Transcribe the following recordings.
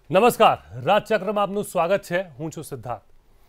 નમસ્કાર, રાજચક્રમાં આપનું સ્વાગત છે. હું છું સિદ્ધાર્થ.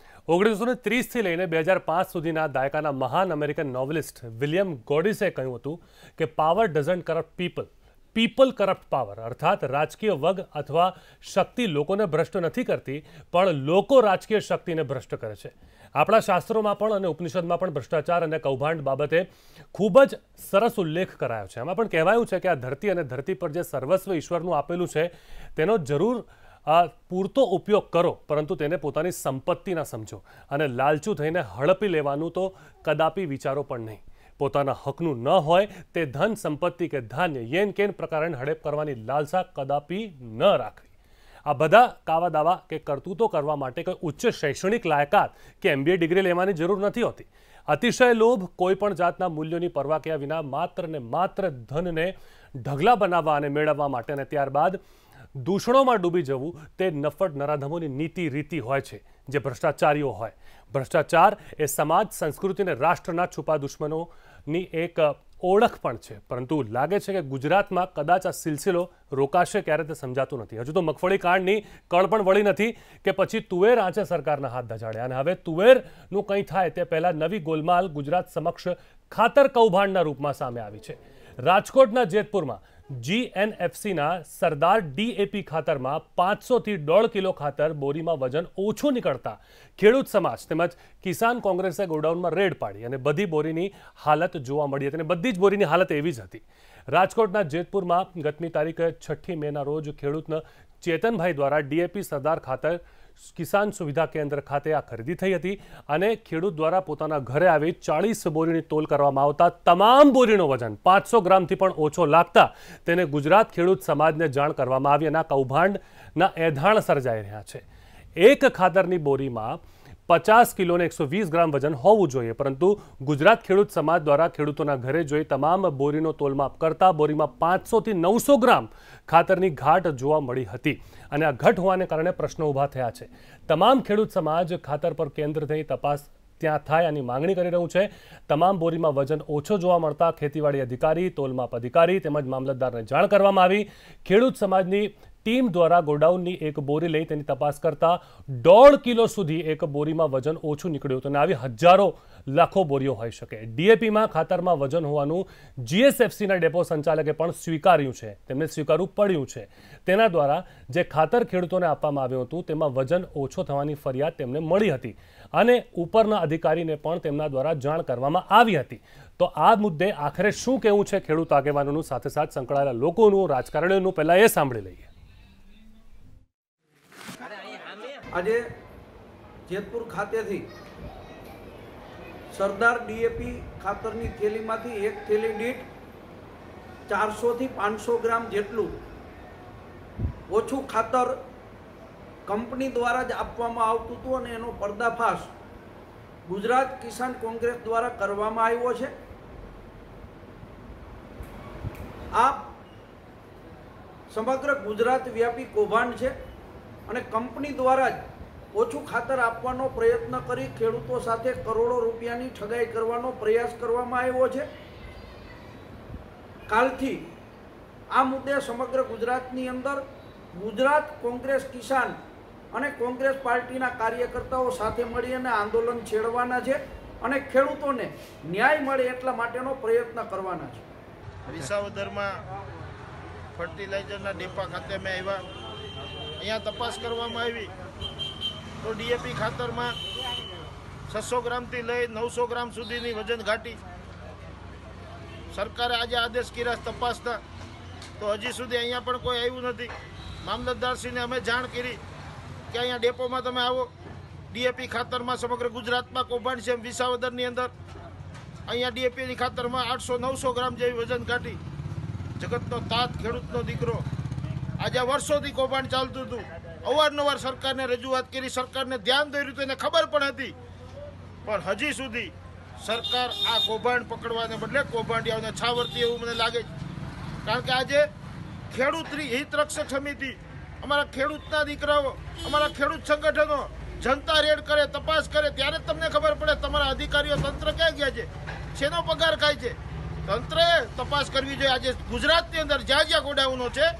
1930 થી લઈને 2005 સુધીના દાયકાના મહાન અમેરિકન નોવેલિસ્ટ વિલિયમ ગોડિસે કહ્યું હતું કે power doesn't corrupt people, people corrupt power. અર્થાત રાજકીય વગ અથવા શક્તિ લોકોને ભ્રષ્ટ નથી કરતી, પણ લોકો રાજકીય શક્તિને ભ્રષ્ટ કરે છે. આપણા શાસ્ત્રોમાં પણ અને ઉપનિષદમાં પણ ભ્રષ્ટાચાર અને કૌભાંડ બાબતે ખૂબ જ સરસ ઉલ્લેખ કરાયો છે. એમાં પણ કહેવાયું છે કે આ ધરતી અને ધરતી પર જે સર્વસ્વ ઈશ્વરનું આપેલું છે તેનો જરૂર પૂરતો ઉપયોગ કરો, પરંતુ તેને પોતાની સંપત્તિ ના સમજો અને લાલચુ થઈને હડપી લેવાનું તો કદાપી વિચારો પણ નહીં. પોતાના હકનું ન હોય તે ધન સંપત્તિ કે ધાન્ય યેન કેન પ્રકારે હડપ કરવાની લાલસા કદાપી ન રાખવી. આ બધા કાવા દાવા કે કરતૂતો કરવા માટે કોઈ ઉચ્ચ શૈક્ષણિક લાયકાત કે MBA ડિગ્રી લેવાની જરૂર નથી હોતી. અતિશય લોભ, કોઈ પણ જાતના મૂલ્યોની પરવા કર્યા વિના માત્ર ને માત્ર ધનને ઢગલા બનાવવા અને મેળવવા માટે અને ત્યારબાદ દૂષણોમાં ડૂબી જવું તે નફટ નરાધમોની નીતિ રીતિ હોય છે, જે ભ્રષ્ટાચારીઓ હોય. ભ્રષ્ટાચાર એ સમાજ, સંસ્કૃતિ અને રાષ્ટ્રના છુપા દુશ્મનોની એક ઓળખ પણ છે. પરંતુ લાગે છે કે ગુજરાતમાં કદાચ આ સિલસિલો રોકાશે ક્યારે તે સમજાતું નથી. હજુ તો મગફળી કાંડની કળ પણ વળી નથી કે પછી તુવેર આંચે સરકારના હાથ દજાડ્યા, અને હવે તુવેરનું કંઈ થાય તે પહેલાં નવી ગોલમાલ ગુજરાત સમક્ષ ખાતર કૌભાંડના રૂપમાં સામે આવી છે. રાજકોટના જેતપુરમાં GNFCના સરદાર DAP ખાતરમાં 500 થી 1.5 કિલો ખાતર બોરીમાં વજન ઓછું નીકળતા ખેડૂત સમાજ તેમજ કિસાન કોંગ્રેસે ગોડાઉનમાં રેડ પાડી અને બધી બોરીની હાલત જોવા મળી હતી. અને બધી જ બોરીની હાલત એવી જ હતી. રાજકોટના જેતપુરમાં ગતમી તારીખ 6 મેના રોજ ખેડૂત ચેતનભાઈ દ્વારા DAP સરદાર ખાતર કિસાન સુવિધા કેન્દ્ર ખાતે આ ખરીદી થઈ હતી અને ખેડૂત દ્વારા પોતાના ઘરે આવી 40 બોરીની તોલ કરવામાં આવતા તમામ બોરીનો વજન 500 ગ્રામથી પણ ઓછો લાગતા તેને ગુજરાત ખેડૂત સમાજને જાણ કરવામાં આવી અને આ કૌભાંડના એધાણ સર્જાઈ રહ્યા છે. એક ખાતરની બોરીમાં 50 કિલો અને 120 ગ્રામ વજન હોવું જોઈએ, પરંતુ ગુજરાત ખેડૂત સમાજ દ્વારા ખેડૂતોના ઘરે જોઈ તમામ બોરીનો તોલમાપ કરતા બોરીમાં 500 થી 900 ગ્રામ ખાતરની ઘાટ જોવા મળી હતી. અને આ ઘટ હોવાને કારણે પ્રશ્નો ઊભા થયા છે. તમામ ખેડૂત સમાજ ખાતર પર કેન્દ્ર થઈ તપાસ ત્યાં થાય આની માંગણી કરી રહ્યું છે. તમામ બોરીમાં વજન ઓછો જોવા મળતા ખેતીવાડી અધિકારી, તોલમાપ અધિકારી તેમજ મામલતદારને જાણ કરવામાં આવી. ખેડૂત સમાજની ટીમ દ્વારા ગોડાઉનની એક બોરી લઈ તેની તપાસ કરતા 1.5 કિલો સુધી એક બોરીમાં વજન ઓછું નીકળ્યું હતું અને આવી હજારો લાખો બોરીઓ હોઈ શકે. DAPમાં ખાતરમાં વજન હોવાનું GSFCના ડેપો સંચાલકે પણ સ્વીકાર્યું છે, તેમને સ્વીકારવું પડ્યું છે. તેના દ્વારા જે ખાતર ખેડૂતોને આપવામાં આવ્યું હતું તેમાં વજન ઓછો થવાની ફરિયાદ તેમને મળી હતી અને ઉપરના અધિકારીને પણ તેમના દ્વારા જાણ કરવામાં આવી હતી. તો આ મુદ્દે આખરે શું કહેવું છે ખેડૂત આગેવાનોનું, સાથે સાથે સંકળાયેલા લોકોનું, રાજકારણીઓનું, પહેલા એ સાંભળી લઈએ. આજે જેતપુર ખાતેથી સરદાર DAP ખાતરની થેલીમાંથી એક થેલી દીઠ 400 થી 500 ગ્રામ જેટલું ઓછું ખાતર કંપની દ્વારા જ આપવામાં આવતું હતું અને એનો પર્દાફાશ ગુજરાત કિસાન કોંગ્રેસ દ્વારા કરવામાં આવ્યો છે. આ સમગ્ર ગુજરાત વ્યાપી કૌભાંડ છે અને કંપની દ્વારા જ ઓછું ખાતર આપવાનો પ્રયત્ન કરી ખેડૂતો સાથે કરોડો રૂપિયાની ઠગાઈ કરવાનો પ્રયાસ કરવામાં આવ્યો છે. કાલથી આ મુદ્દે સમગ્ર ગુજરાતની અંદર ગુજરાત કોંગ્રેસ કિસાન અને કોંગ્રેસ પાર્ટીના કાર્યકર્તાઓ સાથે મળી અને આંદોલન છેડવાના છે અને ખેડૂતોને ન્યાય મળે એટલા માટેનો પ્રયત્ન કરવાના છે. વિસાવદરમાં ફર્ટિલાઇઝરના ડેપા ખાતે મેં આવ્યા, અહીંયા તપાસ કરવામાં આવી તો DAP ખાતરમાં 600 ગ્રામથી લઈ 900 ગ્રામ સુધીની વજન ઘાટી. સરકારે આજે આદેશ કર્યા તપાસના, તો હજી સુધી અહીંયા પણ કોઈ આવ્યું નથી. મામલતદારશ્રીને અમે જાણ કરી કે અહીંયા ડેપોમાં તમે આવો, DAP ખાતરમાં સમગ્ર ગુજરાતમાં કૌભાંડ છે. વિસાવદરની અંદર અહીંયા DAPની ખાતરમાં 800-900 ગ્રામ જેવી વજન ઘાટી. જગતનો તાત, ખેડૂતનો દીકરો, આજે વર્ષોથી કૌભાંડ ચાલતું હતું. અવારનવાર સરકારને રજૂઆત કરી, સરકારને ધ્યાન દોર્યું હતું, એને ખબર પણ હતી, પણ હજી સુધી સરકાર આ કૌભાંડ પકડવાને બદલે કૌભાંડિયાઓને છાવરતી એવું મને લાગે છે. કારણ કે આજે ખેડૂત હિત રક્ષક સમિતિ, અમારા ખેડૂતના દીકરાઓ, અમારા ખેડૂત સંગઠનો જનતા રેડ કરે, તપાસ કરે, ત્યારે તમને ખબર પડે તમારા અધિકારીઓ, તંત્ર ક્યાં ગયા છે, શેનો પગાર ખાય છે. તંત્રએ તપાસ કરવી જોઈએ. આજે ગુજરાતની અંદર જ્યાં જ્યાં ગોડાઉનો છે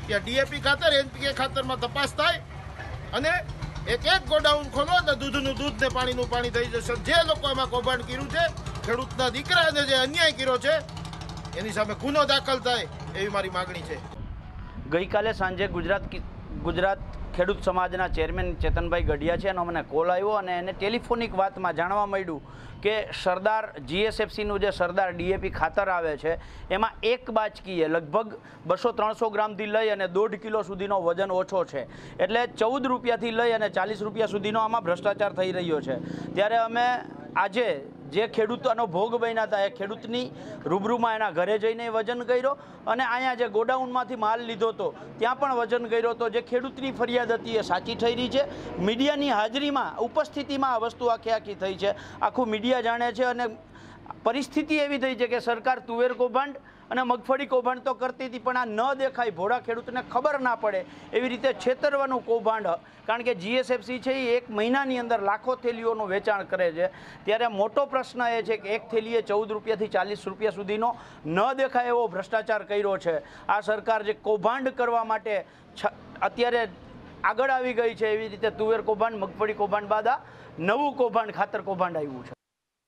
ત્યાં ડીએપી ખાતર એનપીકે ખાતરમાં તપાસ થાય અને એક ગોડાઉન ખોલો તો દૂધનું દૂધ ને પાણીનું પાણી થઈ જશે. જે લોકો એમાં કૌભાંડ કર્યું છે, ખેડૂતના દીકરાને જે અન્યાય કર્યો છે, એની સામે ગુનો દાખલ થાય એવી મારી માગણી છે. ગઈકાલે સાંજે ગુજરાત ખેડૂત સમાજના ચેરમેન ચેતનભાઈ ગઢિયા છે, એનો મને કોલ આવ્યો અને એને ટેલિફોનિક વાતમાં જાણવા મળ્યું કે સરદાર GSFCનું જે સરદાર DAP ખાતર આવે છે એમાં એક બાચકીએ લગભગ 200-300 ગ્રામથી લઈ અને 1.5 કિલો સુધીનો વજન ઓછો છે. એટલે 14 રૂપિયાથી લઈ અને 40 રૂપિયા સુધીનો આમાં ભ્રષ્ટાચાર થઈ રહ્યો છે. ત્યારે અમે આજે જે ખેડૂતોનો ભોગ બન્યા હતા એ ખેડૂતની રૂબરૂમાં એના ઘરે જઈને વજન કર્યો અને અહીંયા જે ગોડાઉનમાંથી માલ લીધો હતો ત્યાં પણ વજન કર્યો હતો. જે ખેડૂતની ફરિયાદ હતી એ સાચી થઈ રહી છે. મીડિયાની હાજરીમાં ઉપસ્થિતિમાં આ વસ્તુ આખી થઈ છે. આખું મીડિયા જાણે છે અને પરિસ્થિતિ એવી થઈ છે કે સરકાર તુવેર કૌભાંડ અને મગફળી કૌભાંડ તો કરતી હતી, પણ આ ન દેખાય, ભોળા ખેડૂતને ખબર ના પડે એવી રીતે છેતરવાનું કૌભાંડ. કારણ કે GSFC છે એ એક મહિનાની અંદર લાખો થેલીઓનું વેચાણ કરે છે. ત્યારે મોટો પ્રશ્ન એ છે કે એક થેલીએ 14 રૂપિયાથી 40 રૂપિયા સુધીનો ન દેખાય એવો ભ્રષ્ટાચાર કર્યો છે. આ સરકાર જે કૌભાંડ કરવા માટે અત્યારે આગળ આવી ગઈ છે, એવી રીતે તુવેર કૌભાંડ, મગફળી કૌભાંડ બાદ આ નવું કૌભાંડ, ખાતર કૌભાંડ આવ્યું છે.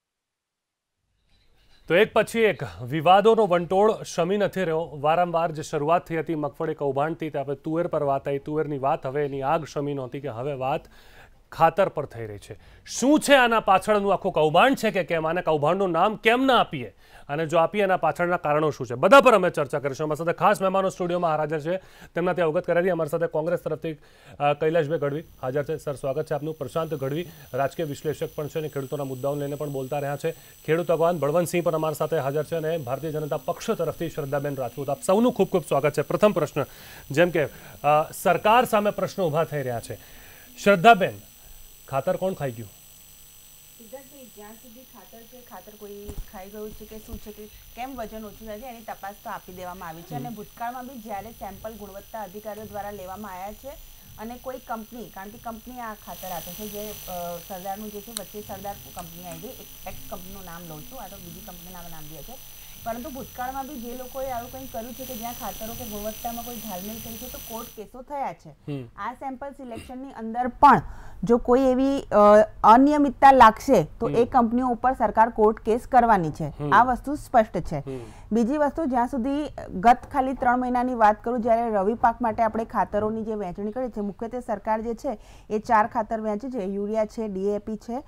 તો એક પછી એક વિવાદોનો વંટોળ શમી નથી રહ્યો. વારંવાર જે શરૂઆત થઈ હતી મગફળી કૌભાંડથી, તે હવે તુવેર પર વાત આવી. તુવેરની વાત હવે એની આગ શમી નહોતી કે હવે વાત ખાતર પર થઈ રહી છે. શું છે આના પાછળનું આખું કૌભાંડ છે કે કેમ? આને કૌભાંડનું નામ કેમ ના આપીએ અને જો આપીએ એના પાછળના કારણો શું છે, બધા પર અમે ચર્ચા કરીશું. અમારી સાથે ખાસ મહેમાનો સ્ટુડિયોમાં હાજર છે, તેમના ત્યાં અવગત કરાવી. અમારી સાથે કોંગ્રેસ તરફથી કૈલાશભાઈ ગઢવી હાજર છે. સર, સ્વાગત છે આપનું. પ્રશાંત ગઢવી રાજકીય વિશ્લેષક પણ છે અને ખેડૂતોના મુદ્દાઓને લઈને પણ બોલતા રહ્યા છે. ખેડૂત અગવાન બળવંતસિંહ પણ અમારી સાથે હાજર છે અને ભારતીય જનતા પક્ષ તરફથી શ્રદ્ધાબેન રાજપૂત. આપ સૌનું ખૂબ ખૂબ સ્વાગત છે. પ્રથમ પ્રશ્ન, જેમ કે સરકાર સામે પ્રશ્નો ઊભા થઈ રહ્યા છે. શ્રદ્ધાબેન, ખાતર કોણ ખાઈ ગયું? જ્યાં સુધી ખાતર છે, ખાતર કોઈ ખાઈ ગયું છે કે શું છે કે કેમ વજન ઓછું થાય છે એની તપાસ તો આપી દેવામાં આવી છે. અને ભૂતકાળમાં બી જ્યારે સેમ્પલ ગુણવત્તા અધિકારીઓ દ્વારા લેવામાં આવ્યા છે અને કોઈ કંપની, કારણ કે કંપની આ ખાતર આપે છે, જે સરદારનું જે છે વચ્ચે સરદાર કંપની આવી ગઈ, એક એક્સ કંપનીનું નામ લઉં છું, આ તો બીજી કંપનીના નામ બી છે. પરંતુ ભૂતકાળમાં બી જે લોકોએ આવું કંઈ કર્યું છે કે જ્યાં ખાતરો કે ગુણવત્તામાં કોઈ ઘાલમેલ કરી છે તો કોર્ટ કેસો થયા છે. આ સેમ્પલ સિલેક્શનની અંદર પણ જો કોઈ એવી અનિયમિતતા લાગશે તો એ કંપનીઓ ઉપર સરકાર કોર્ટ કેસ કરવાની છે. આ વસ્તુ સ્પષ્ટ છે. બીજી વસ્તુ, જ્યાં સુધી ગત ખાલી 3 મહિનાની વાત કરું, જ્યારે રવિ પાક માટે આપણે ખાતરોની જે વહેંચણી કરી છે, મુખ્યત્વે સરકાર જે છે એ 4 ખાતર વહેંચે છે. યુરિયા છે, DAP છે,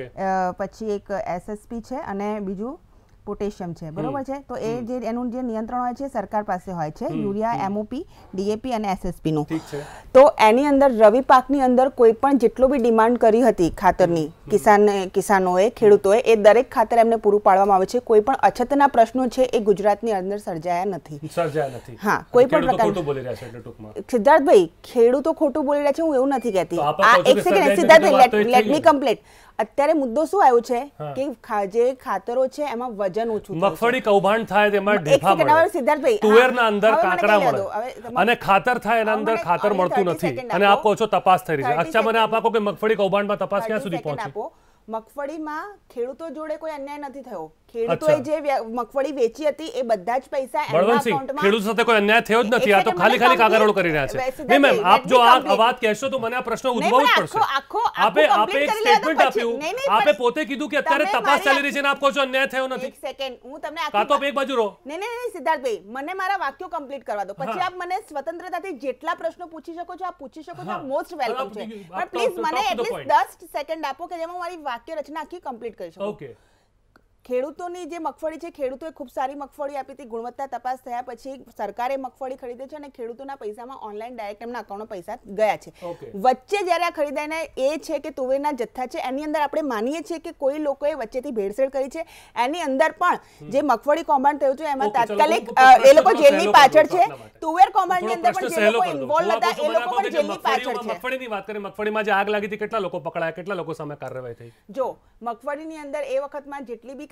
પછી એક SSP છે અને બીજું પોટેશિયમ છે, બરોબર છે. તો એ જે એનું જે નિયંત્રણ હોય છે સરકાર પાસે હોય છે, યુરિયા, MOP, DAP અને SSP નું. તો એની અંદર રવિ પાકની અંદર કોઈ પણ જેટલો બી ડિમાન્ડ કરી હતી ખાતરની કિસાનોએ, ખેડૂતોએ, એ દરેક ખાતર એમને પૂરું પાડવામાં આવે છે. કોઈ પણ અછતના પ્રશ્નો છે એ ગુજરાતની અંદર સર્જાયા નથી. હા, કોઈ પણ પ્રકાર. સિદ્ધાર્થભાઈ, ખેડૂતો ખોટું બોલી રહ્યા છે હું એવું નથી કહેતી. એક સેકન્ડ સિદ્ધાર્થભાઈ, લેટ મી કમ્પ્લીટ. અત્યારે મુદ્દો શું આવ્યો છે કે જે ખાતરો છે એમાં વજન ઓછું, મગફળી કૌભાંડ થાય તેમાં ઢેફા મળે, સિદ્ધાર્થભાઈ તુવેરના અંદર કાંકરા મળે અને ખાતર થાય એના અંદર ખાતર મળતું નથી અને આપ કહો છો તપાસ થઈ રહી છે. અચ્છા, મને આપ કહો કે મગફળી કૌભાંડમાં તપાસ ક્યાં સુધી પહોંચી? મગફળીમાં ખેડૂતો જોડે કોઈ અન્યાય નથી થયો. ખેડૂતોએ જે મગફળી વેચી હતી એ બધા જ પૈસા એમના અકાઉન્ટમાં. ખેડૂતો સાથે કોઈ અન્યાય થયો જ નથી. આ તો ખાલી કાગળોળ કરી રહ્યા છે. નહીં મેમ, આપ જો આ વાત કહેશો તો મને આ પ્રશ્ન ઉદ્ભવવો જ પડશે. આપે એક સ્ટેટમેન્ટ આપ્યું, આપે પોતે કીધું કે અત્યારે તપાસ ચાલી રહી છે અને આપ કહો છો અન્યાય થયો નથી. એક સેકન્ડ, હું તમને કાં તો એક બાજુ રહો. નહીં સિદ્ધાર્થભાઈ, મને મારા વાક્યો કમ્પ્લીટ કરવા દો, પછી આપ મને સ્વતંત્રતાથી જેટલા પ્રશ્નો પૂછી શકો છો આપ પૂછી શકો છો. મોસ્ટ વેલકમ છે. પણ પ્લીઝ મને એટલીસ્ટ 10 સેકન્ડ આપો કે જેમાં મારી વાક્ય રચના આખી કમ્પ્લીટ કરી શકું. ઓકે. ખેડૂતોની જે મગફળી છે, ખેડૂતોએ ખૂબ સારી મગફળી આપી હતી. ગુણવત્તા તપાસ થયા પછી સરકારે મગફળી ખરીદે છે અને ખેડૂતોના પૈસામાં ઓનલાઈન ડાયરેક્ટ એમના અકાઉન્ટમાં પૈસા ગયા છે. વચ્ચે જ્યારે આ ખરીદાઈને એ છે કે તુવેરના જથ્થા છે, એની અંદર આપણે માનીએ છીએ કે કોઈ લોકોએ વચ્ચેથી ભેળસેળ કરી છે. એની અંદર પણ જે મગફળી કૌભાંડ થયું છે એમાં તાત્કાલિક એ લોકો જેલની પાછળ છે. તુવેર કૌભાંડની અંદર પણ જે લોકો ઇન્વોલ્વ હતા એ લોકો પણ જેલની પાછળ છે. મગફળીની વાત કરીએ, મગફળીમાં જે આગ લાગી હતી કેટલા લોકો પકડાયા, કેટલા લોકો સામે કાર્યવાહી થઈ? જો મગફળીની અંદર એ વખતમાં જેટલી બી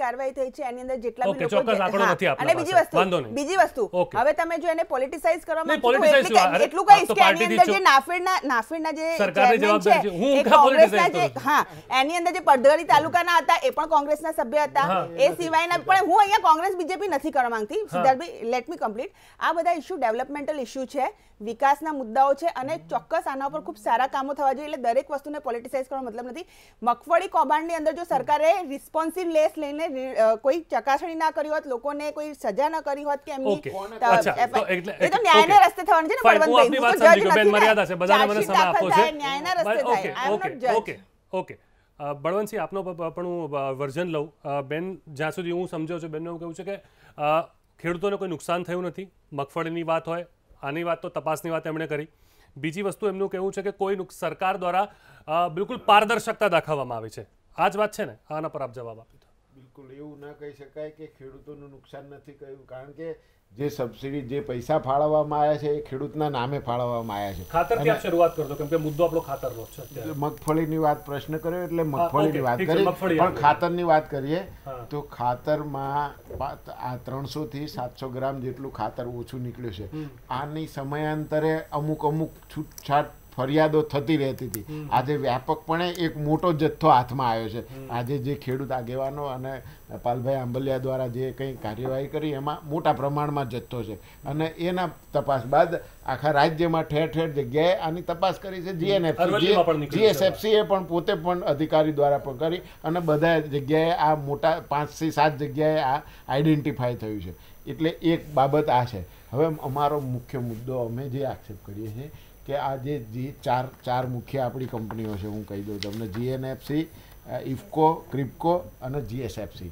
કાર્યવાહી થઈ છે એની અંદર જેટલા Okay, બી લોકો ચોક્કસ આંકડો નથી આપણા અને બીજી પાસે. વાંધો નહીં. બીજી વસ્તુ Okay. હવે તમે જો એને પોલિટિસાઇઝ કરવા નહીં, માંગો છો politicize અરે, એટલું આપ કહીશ તો કે એની પાર્ટીથી અંદર છો. જે નાફેડના જે સરકારની chairman જવાબદારી છે. હું એ ક્યાં કોંગ્રેસના politicize કરું જે એની અંદર જે પડધરી તાલુકાના હતા એ પણ કોંગ્રેસના સભ્ય હતા હા. એ સિવાયના પણ હું અહીંયા કોંગ્રેસ બીજેપી નથી કરવા માંગતી સિદ્ધાર્થભાઈ લેટ મી કમ્પ્લીટ આ બધા ઇશ્યુ ડેવલપમેન્ટલ ઇશ્યુ છે વિકાસના મુદ્દાઓ છે અને ચોક્કસ આના ઉપર ખૂબ સારા કામો થવા જોઈએ એટલે દરેક વસ્તુને પોલિટિસાઇઝ કરવાનો મતલબ નથી મગફળી કૌભાંડની અંદર જો સરકારે રિસ્પોન્સિવ લેસ લઈને કોઈ ચકાસણી ના કરી હોત લોકોને કોઈ સજા ન કરી હોત કે એમની Okay. અચ્છા, તો એટલે- એ તો ન્યાયના okay. રસ્તે થવાનું છે ને Fine, હું આપની બળવંતભાઈ વાત હું તો સમજી જજ ગયો. બેન, નથી મર્યાદા છે. ને. બધાને મને ચાર્જશીટ સમય આપવો દાખલ છે. થાય, ન્યાયના રસ્તે Okay, થાય આઈ એમ okay, નોટ જજ okay, okay. બળવંતસિંહ આપનો પણ હું વર્ઝન લઉં બેન જ્યાં સુધી હું સમજ્યો છું બેનનું એવું કહેવું છે કે ખેડૂતોને કોઈ નુકસાન થયું નથી મગફળીની વાત હોય આની વાત તો તપાસની વાત એમણે કરી બીજી વસ્તુ એમનું કહેવું છે કે કોઈ સરકાર દ્વારા બિલકુલ પારદર્શકતા દાખવવામાં આવી છે આ જ વાત છે ને આના પર આપ જવાબ આપી દો બિલકુલ એવું ના કહી શકાય કે ખેડૂતોનું નુકસાન નથી કહ્યું કારણ કે જે સબસિડી જે પૈસા ફાળવવામાં આવ્યા છે એ ખેડૂતના નામે ફાળવવામાં આવ્યા છે ખાતરથી આપ શરૂઆત કરજો કેમ કે મુદ્દો આપણો ખાતરનો છે અત્યારે. મગફળીની વાત પ્રશ્ન કર્યો એટલે okay, મગફળીની વાત ઠીક છે, કરી મગફળી પણ આવી. ખાતરની વાત કરીએ હા. તો ખાતરમાં આ 300 થી 700 ગ્રામ જેટલું ખાતર ઓછું નીકળ્યું છે આની સમયાંતરે અમુક છૂટછાટ ફરિયાદો થતી રહેતી હતી આજે વ્યાપકપણે એક મોટો જથ્થો હાથમાં આવ્યો છે આજે જે ખેડૂત આગેવાનો અને પાલભાઈ આંબલિયા દ્વારા જે કંઈ કાર્યવાહી કરી એમાં મોટા પ્રમાણમાં જથ્થો છે અને એના તપાસ બાદ આખા રાજ્યમાં ઠેર ઠેર જગ્યાએ આની તપાસ કરી છે અરવલ્લીમાં પણ નીકળ્યું છે. જીએસએફસી એ પણ પોતે પણ અધિકારી દ્વારા પણ કરી અને બધા જગ્યાએ આ મોટા 5 થી 7 જગ્યાએ આ આઈડેન્ટિફાય થયું છે એટલે એક બાબત આ છે હવે અમારો મુખ્ય મુદ્દો અમે જે આક્ષેપ કરીએ છીએ કે આ જે ચાર મુખ્ય આપણી કંપનીઓ છે હું કહી દઉં તમને જીએનએફસી ઇફકો ક્રિપકો અને જીએસએફસી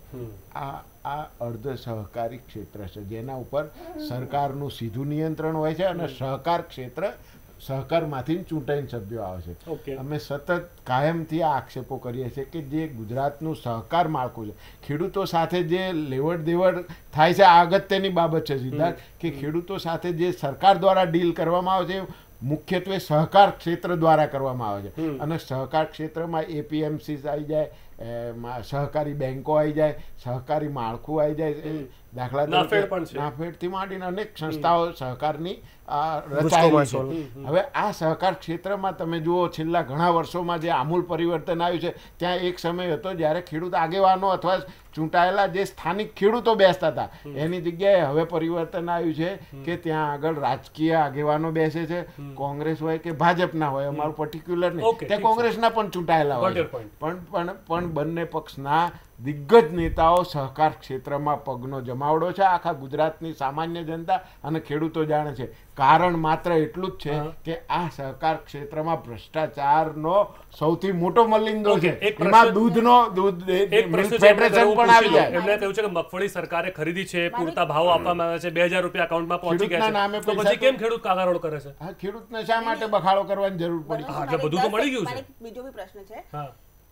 આ અર્ધ સહકારી ક્ષેત્ર છે જેના ઉપર સરકારનું સીધું નિયંત્રણ હોય છે અને સહકાર ક્ષેત્ર સહકારમાંથી ચૂંટાઈને સભ્યો આવે Okay. છે અમે સતત કાયમથી આ આક્ષેપો કરીએ છીએ કે જે ગુજરાતનું સહકાર માળખું છે ખેડૂતો સાથે જે લેવડ દેવડ થાય છે આ અગત્યની બાબત છે સિદ્ધાર્થ કે ખેડૂતો સાથે જે સરકાર દ્વારા ડીલ કરવામાં આવે છે મુખ્યત્વે સહકાર ક્ષેત્ર દ્વારા કરવામાં આવે છે અને સહકાર ક્ષેત્રમાં એપીએમસી આવી જાય સહકારી બેંકો આવી જાય સહકારી માળખું આવી જાય દાખલા નાફેડ પણ છે. નાફેડથી માંડીને અનેક સંસ્થાઓ સહકારની રચાયેલી છે હવે આ સહકાર ક્ષેત્રમાં તમે જુઓ છેલ્લા ઘણા વર્ષોમાં જે આમૂલ પરિવર્તન આવ્યું છે ત્યાં એક સમય હતો જ્યારે ખેડૂત આગેવાનો અથવા ચૂંટાયેલા જે સ્થાનિક ખેડૂતો બેસતા હતા એની જગ્યાએ હવે પરિવર્તન આવ્યું છે કે ત્યાં આગળ રાજકીય આગેવાનો બેસે છે કોંગ્રેસ હોય કે ભાજપના હોય અમારું પર્ટિક્યુલર નહીં Okay, ત્યાં ઠીક છે. કોંગ્રેસના પણ ચૂંટાયેલા Got હોય your છે. point. પણ બંને પક્ષના દિગ્ગજ નેતાઓ સહકાર ક્ષેત્રમાં પગનો જમાવડો છે આખા ગુજરાતની સામાન્ય જનતા અને ખેડૂતો જાણે છે કારણ માત્ર એટલું જ છે કે આ સહકાર ક્ષેત્રમાં ભ્રષ્ટાચારનો સૌથી મોટો મલિંદો Okay, છે એક પ્રશ્ન- એમાં દૂધ એક મિલ્ક પ્રશ્ન છે એમને ફેડરેશન હું પણ આવી પૂછી લઉં. જાય એમણે કહ્યું છે કે મગફળી સરકારે ખરીદી છે પૂરતા ભાવ આપવામાં આવ્યા છે 2000 રૂપિયા એકાઉન્ટમાં પહોંચી ખેડૂતના ગયા નામે છે તો પૈસા પછી કેમ ખેડૂત કાગારોડ કરે છે હા ખેડૂતને શા માટે બખાડો કરવાની જરૂર પડી હા, એટલે બધું તો મળી ગયું છે. મને એક બીજો બી પ્રશ્ન છે હા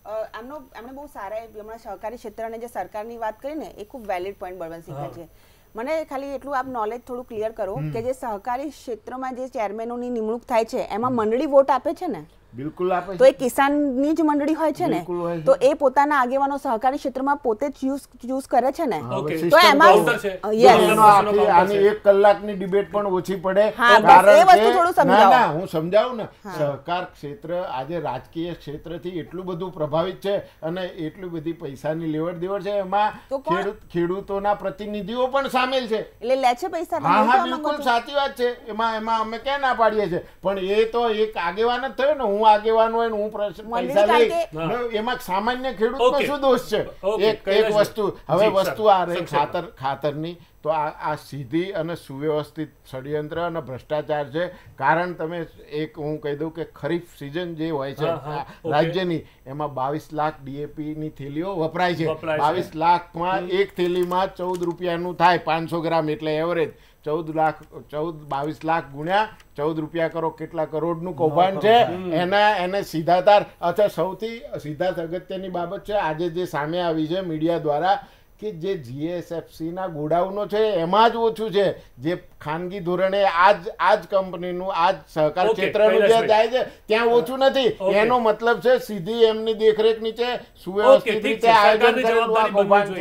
એમણે બહુ સારા હમણાં સહકારી ક્ષેત્ર અને જે સરકારની વાત કરી ને એ ખૂબ વેલિડ પોઈન્ટ બળવંતસિંહ છે મને ખાલી એટલું આપ નોલેજ થોડું ક્લિયર કરો કે જે સહકારી ક્ષેત્રમાં જે ચેરમેનોની નિમણૂક થાય છે એમાં મંડળી વોટ આપે છે ને બિલકુલ આપે તો છે એ કિસાનની જ મંડળી હોય છે ને બિલકુલ હોય છે. તો એ પોતાના આગેવાનો સહકારી ક્ષેત્રમાં પોતે જ ચૂઝ કરે છે ને Okay. હવે તો system એમાં counter છે. yes. એનો આની 1 કલાકની ડિબેટ પણ ઓછી પડે હા, બસ કારણ એ વસ્તુ કે- થોડું સમજાવો. ના હું સમજાવું ને સહકાર ક્ષેત્ર આજે રાજકીય ક્ષેત્રથી એટલું બધું પ્રભાવિત છે અને એટલી બધી પૈસાની લેવડ દેવડ છે એમાં તો કોણ? ખેડૂતોના પ્રતિનિધિઓ પણ સામેલ છે એટલે લે છે પૈસા તમે હા એવું હા કહેવા માંગો બિલકુલ છો? સાચી વાત છે એમાં અમે ક્યાં ના પાડીએ છીએ પણ એ તો એક આગેવાન જ થયો ને હું આગેવાન હોય ને હું પૈસા લઈ કારણ ને એમાં સામાન્ય ખેડૂતનો Okay. શું દોષ છે Okay, એક કૈલાશભાઈ. વસ્તુ હવે જી, વસ્તુ સર. આ રહી સંક્ષેપમાં. ખાતરની તો આ સીધી અને સુવ્યવસ્થિત ષડયંત્ર અને ભ્રષ્ટાચાર છે કારણ તમે એક હું કહી દઉં કે ખરીફ સિઝન જે હોય છે હા, હા, okay. રાજ્યની એમાં 22 લાખ ડીએપી ની થેલીઓ વપરાય છે વપરાય છે. 22 લાખમાં એક થેલીમાં 14 રૂપિયાનું થાય 500 ગ્રામ એટલે એવરેજ 22 લાખ ગુણ્યા 14 રૂપિયા કરો કેટલા કરોડનું કૌભાંડ છે એને સીધા તાર અથવા સૌથી સીધા અગત્યની બાબત છે આજે જે સામે આવી છે મીડિયા દ્વારા કે જે જીએસએફસી ના ગોડાઉનો છે એમાં જ ઓછું છે જે ખાનગી ધોરણે આજ કંપનીનું આજ સહકાર Okay, ક્ષેત્રનું જે કૈલાશભાઈ. જાય છે ત્યાં ઓછું નથી Okay. એનો મતલબ છે સીધી એમની દેખરેખ નીચે ઓકે સુવ્યવસ્થિત ઠીક રીતે છે આયોજન સરકારની કરેલું આ જવાબદારી બનવી કૌભાંડ જોઈએ છે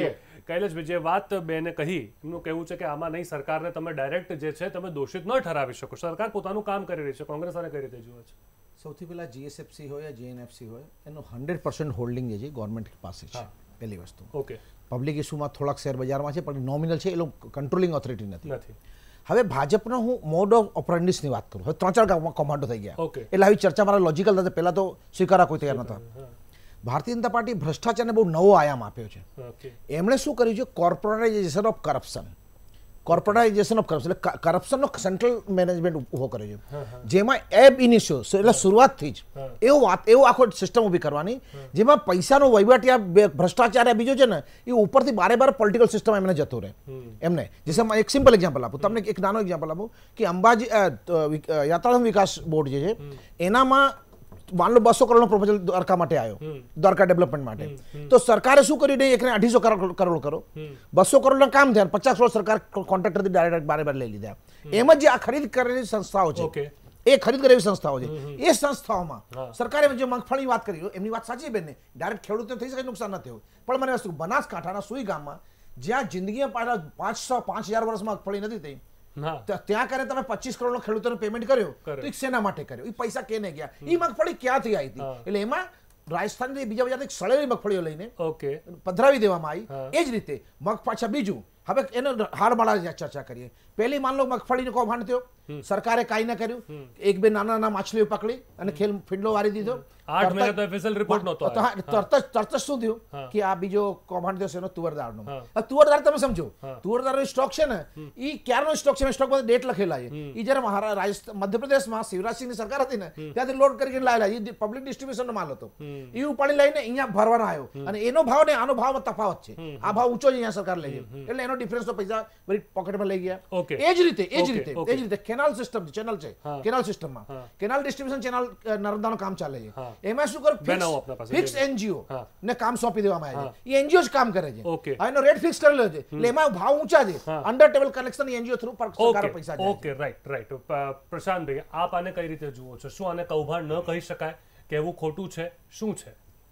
કૈલાશભાઈ જે વાત બેને કહી એમનું કહેવું છે કે આમાં નહીં સરકારને તમે ડાયરેક્ટ જે છે તમે દોષિત ન ઠરાવી શકો. સરકાર પોતાનું કામ કરી રહી છે. કોંગ્રેસ આને કઈ રીતે જુએ છે? સૌથી પહેલાં જીએસએફસી હોય યા જીએનએફસી હોય એનું 100% હોલ્ડિંગ જે છે ગવર્મેન્ટ પાસે છે. પહેલી વસ્તુ. ઓકે. પબ્લિક ઇસ્યુમાં થોડાક શેર બજારમાં છે પણ નોમિનલ છે, એ લોકો કંટ્રોલિંગ ઓથોરિટી નથી. નથી. હવે ભાજપનો હું મોડ ઓફ ઓપરેન્ડિસની વાત કરું. હવે 3-4 કમાન્ડો થઈ ગયા. ઓકે. એટલે આવી ચર્ચા મારા લોજિકલ નથી. પહેલાં તો સ્વીકારવા કોઈ તૈયાર નહોતા. ભારતીય જનતા પાર્ટી ભ્રષ્ટાચારને બહુ નવો આયામ આપ્યો છે. ઓકે. એમણે શું કર્યું છે? Corporatization of corruption. Corporatization of corruption એટલે કરપ્શનનો સેન્ટ્રલ મેનેજમેન્ટ ઊભો કર્યો છે, જેમાં એબ ઇનિશિયો એટલે શરૂઆતથી જ એવો આખો સિસ્ટમ ઊભી કરવાની જેમાં પૈસાનો વહીવટ યા ભ્રષ્ટાચાર બીજો છે ને એ ઉપરથી બારે પોલિટિકલ સિસ્ટમ એમને જતો રહે. એમને જેસે એક સિમ્પલ એક્ઝામ્પલ આપું તમને, એક નાનો એક્ઝામ્પલ આપું કે અંબાજી યાત્રાધામ વિકાસ બોર્ડ જે છે એનામાં માન લો 200 કરોડનો પ્રપોઝલ દ્વારકા માટે આવ્યો, દ્વારકા ડેવલપમેન્ટ માટે. તો સરકારે શું કર્યું? નહીં, એકને 250 કરોડ કરો, 200 કરોડના કામ થયા, 50 કરોડ સરકાર કોન્ટ્રાક્ટરથી ડાયરેક્ટ બારે લઈ લીધા. એમ જ જે આ ખરીદ કરેલી સંસ્થાઓ છે, એ ખરીદ કરેલી સંસ્થાઓ છે, એ સંસ્થાઓમાં સરકારે જે મગફળીની વાત કરી, એમની વાત સાચી બેન, ડાયરેક્ટ ખેડૂતને થઈ શકે નુકસાન ન થયું. પણ મને વસ્તુ બનાસકાંઠાના સુઈ ગામમાં જ્યાં જિંદગીમાં પાછળ 5,000 વર્ષમાં મગફળી નથી થઈ, ત્યાં કરે તમે 25 કરોડનો ખેડૂતોને પેમેન્ટ કર્યો, તો એક શેના માટે કર્યો? એ પૈસા કેને ગયા? એ મગફળી ક્યાંથી આવી હતી? એટલે એમાં રાજસ્થાનથી બીજા બજારથી સળેલી મગફળીઓ લઈને પધરાવી દેવામાં આવી. એ જ રીતે પાછા બીજું, હવે એનો હારમાળા ચર્ચા કરીએ. પહેલી માન લો મગફળીનો કૌભાંડ થયો, સરકારે કાંઈ ન કર્યું, 1-2 નાના માછલીઓ પકડી અને ખેલ ફીંડલો વારી દીધો. 8 મહિના તો ઓફિશિયલ રિપોર્ટ નહોતો. તરત જ શું થયું કે આ બીજો કૌભાંડ થયો છે એનો તુવરદારનો. તુવરદાર તમે સમજો, તુવરદારનો સ્ટોક છે ને એ ક્યારનો સ્ટોક છે? સ્ટોક પર ડેટ લખેલા છે. એ જ્યારે રાજસ્થાન મધ્યપ્રદેશમાં શિવરાજસિંહની સરકાર હતી ને ત્યાંથી લોડ કરીને લાયેલા, એ પબ્લિક ડિસ્ટ્રીબ્યુશનનો માલ હતો. એ ઉપાડી લઈને અહીંયા ભરવાનો આવ્યો અને એનો ભાવ ને આનો ભાવમાં તફાવત છે. આ ભાવ ઊંચો છે, અહીંયા સરકાર લઈ ગઈ એટલે એનો ડિફરન્સ તો પૈસા બધી પોકેટમાં લઈ ગયા. એ જ રીતે કેનાલ સિસ્ટમ ચેનલ છે, કેનાલ સિસ્ટમમાં કેનાલ ડિસ્ટ્રીબ્યુશન ચેનલ નર્મદાનું કામ ચાલે છે. એમાં શું કરું? ફિક્સ એનજીઓ ને કામ સોંપી દેવામાં આવે છે. એ એનજીઓ જ કામ કરે છે, એનો રેટ ફિક્સ કરેલો છે એટલે એમાં ભાવ ઊંચા છે. Under table collection NGO through સરકાર પૈસા જાય. Okay, right. પ્રશાંતભાઈ, આપ આને કઈ રીતે જુઓ છો? શું આને કૌભાંડ ન કહી શકાય? કહેવું ખોટું છે? શું છે?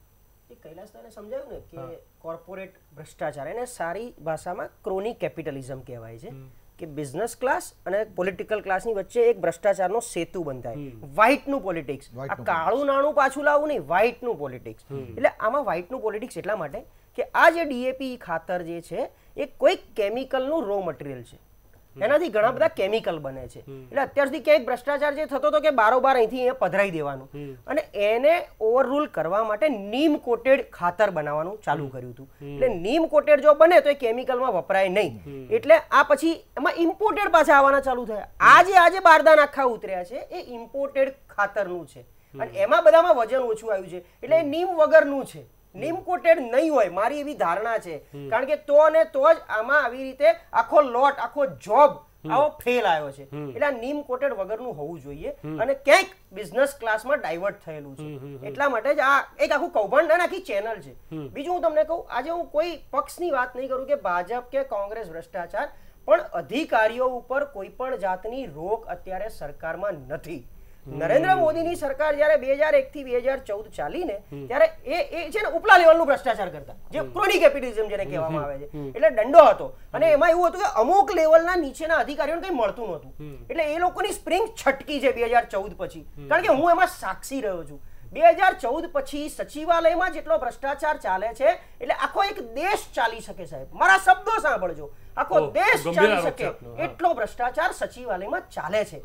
કૈલાસને સમજાયું ને કે કોર્પોરેટ ભ્રષ્ટાચાર, એને સારી ભાષામાં ક્રોની કેપિટલિઝમ કહેવાય છે કે બિઝનેસ ક્લાસ અને પોલિટિકલ ક્લાસની વચ્ચે એક ભ્રષ્ટાચારનો સેતુ બંધાય. વ્હાઇટનું પોલિટિક્સ, આ કાળું નાણું પાછું લાવવું નહીં, વ્હાઇટનું પોલિટિક્સ. એટલે આમાં વ્હાઇટનું પોલિટિક્સ એટલા માટે કે આ જે ડીએપી ખાતર જે છે એ કોઈ કેમિકલનું રો મટીરિયલ છે, એનાથી ઘણા બધા કેમિકલ બને છે. એટલે અત્યાર સુધી ક્યાંક ભ્રષ્ટાચાર જે થતો હતો કે બારોબાર અહીંથી અહીંયા પધરાઈ દેવાનું, અને એને ઓવરરૂલ કરવા માટે નીમ કોટેડ ખાતર બનાવવાનું ચાલુ કર્યું હતું. એટલે નીમ કોટેડ જો બને તો એ કેમિકલમાં વપરાય નહીં, એટલે આ પછી એમાં ઇમ્પોર્ટેડ પાછા આવવાના ચાલુ થયા. આજે બારદાન આખા ઉતર્યા છે એ ઇમ્પોર્ટેડ ખાતરનું છે અને એમાં બધામાં વજન ઓછું આવ્યું છે, એટલે એ નીમ વગરનું છે, નીમ કોટેડ નહીં હોય, મારી એવી ધારણા છે. કારણ કે તો ને તો જ આમાં આવી રીતે આખો લોટ, આખો જોબ આવો ફેલ આવ્યો છે. એટલે આ નીમ કોટેડ વગરનું હોવું જોઈએ અને ક્યાંક બિઝનેસ ક્લાસમાં ડાયવર્ટ થયેલું છે. એટલા માટે જ આ એક આખું કૌભાંડ અને આખી ચેનલ છે. બીજું હું તમને કહું, આજે હું કોઈ પક્ષની વાત નહીં કરું કે ભાજપ કે કોંગ્રેસ ભ્રષ્ટાચાર, પણ અધિકારીઓ ઉપર કોઈ પણ જાતની રોક અત્યારે સરકારમાં નથી. નરેન્દ્ર મોદીની સરકાર જ્યારે 2001 થી 2014 ચાલીને ત્યારે એ છે ને ઉપલા લેવલનું ભ્રષ્ટાચાર કરતા, જે ક્રોની કેપિટલિઝમ જેને કહેવામાં આવે છે. એટલે દંડો હતો અને એમાં એવું હતું કે અમુક લેવલના નીચેના અધિકારીઓને કંઈ મળતું નહોતું. એટલે એ લોકોની સ્પ્રિંગ છટકી છે 2014 પછી, કારણ કે હું એમાં સાક્ષી રહ્યો છું. 2014 પછી સચિવાલયમાં જેટલો ભ્રષ્ટાચાર ચાલે છે એટલે આખો એક દેશ ચાલી શકે. સાહેબ, મારા શબ્દો સાંભળજો, આખો દેશ ચાલી શકે એટલો ભ્રષ્ટાચાર સચિવાલયમાં ચાલે છે.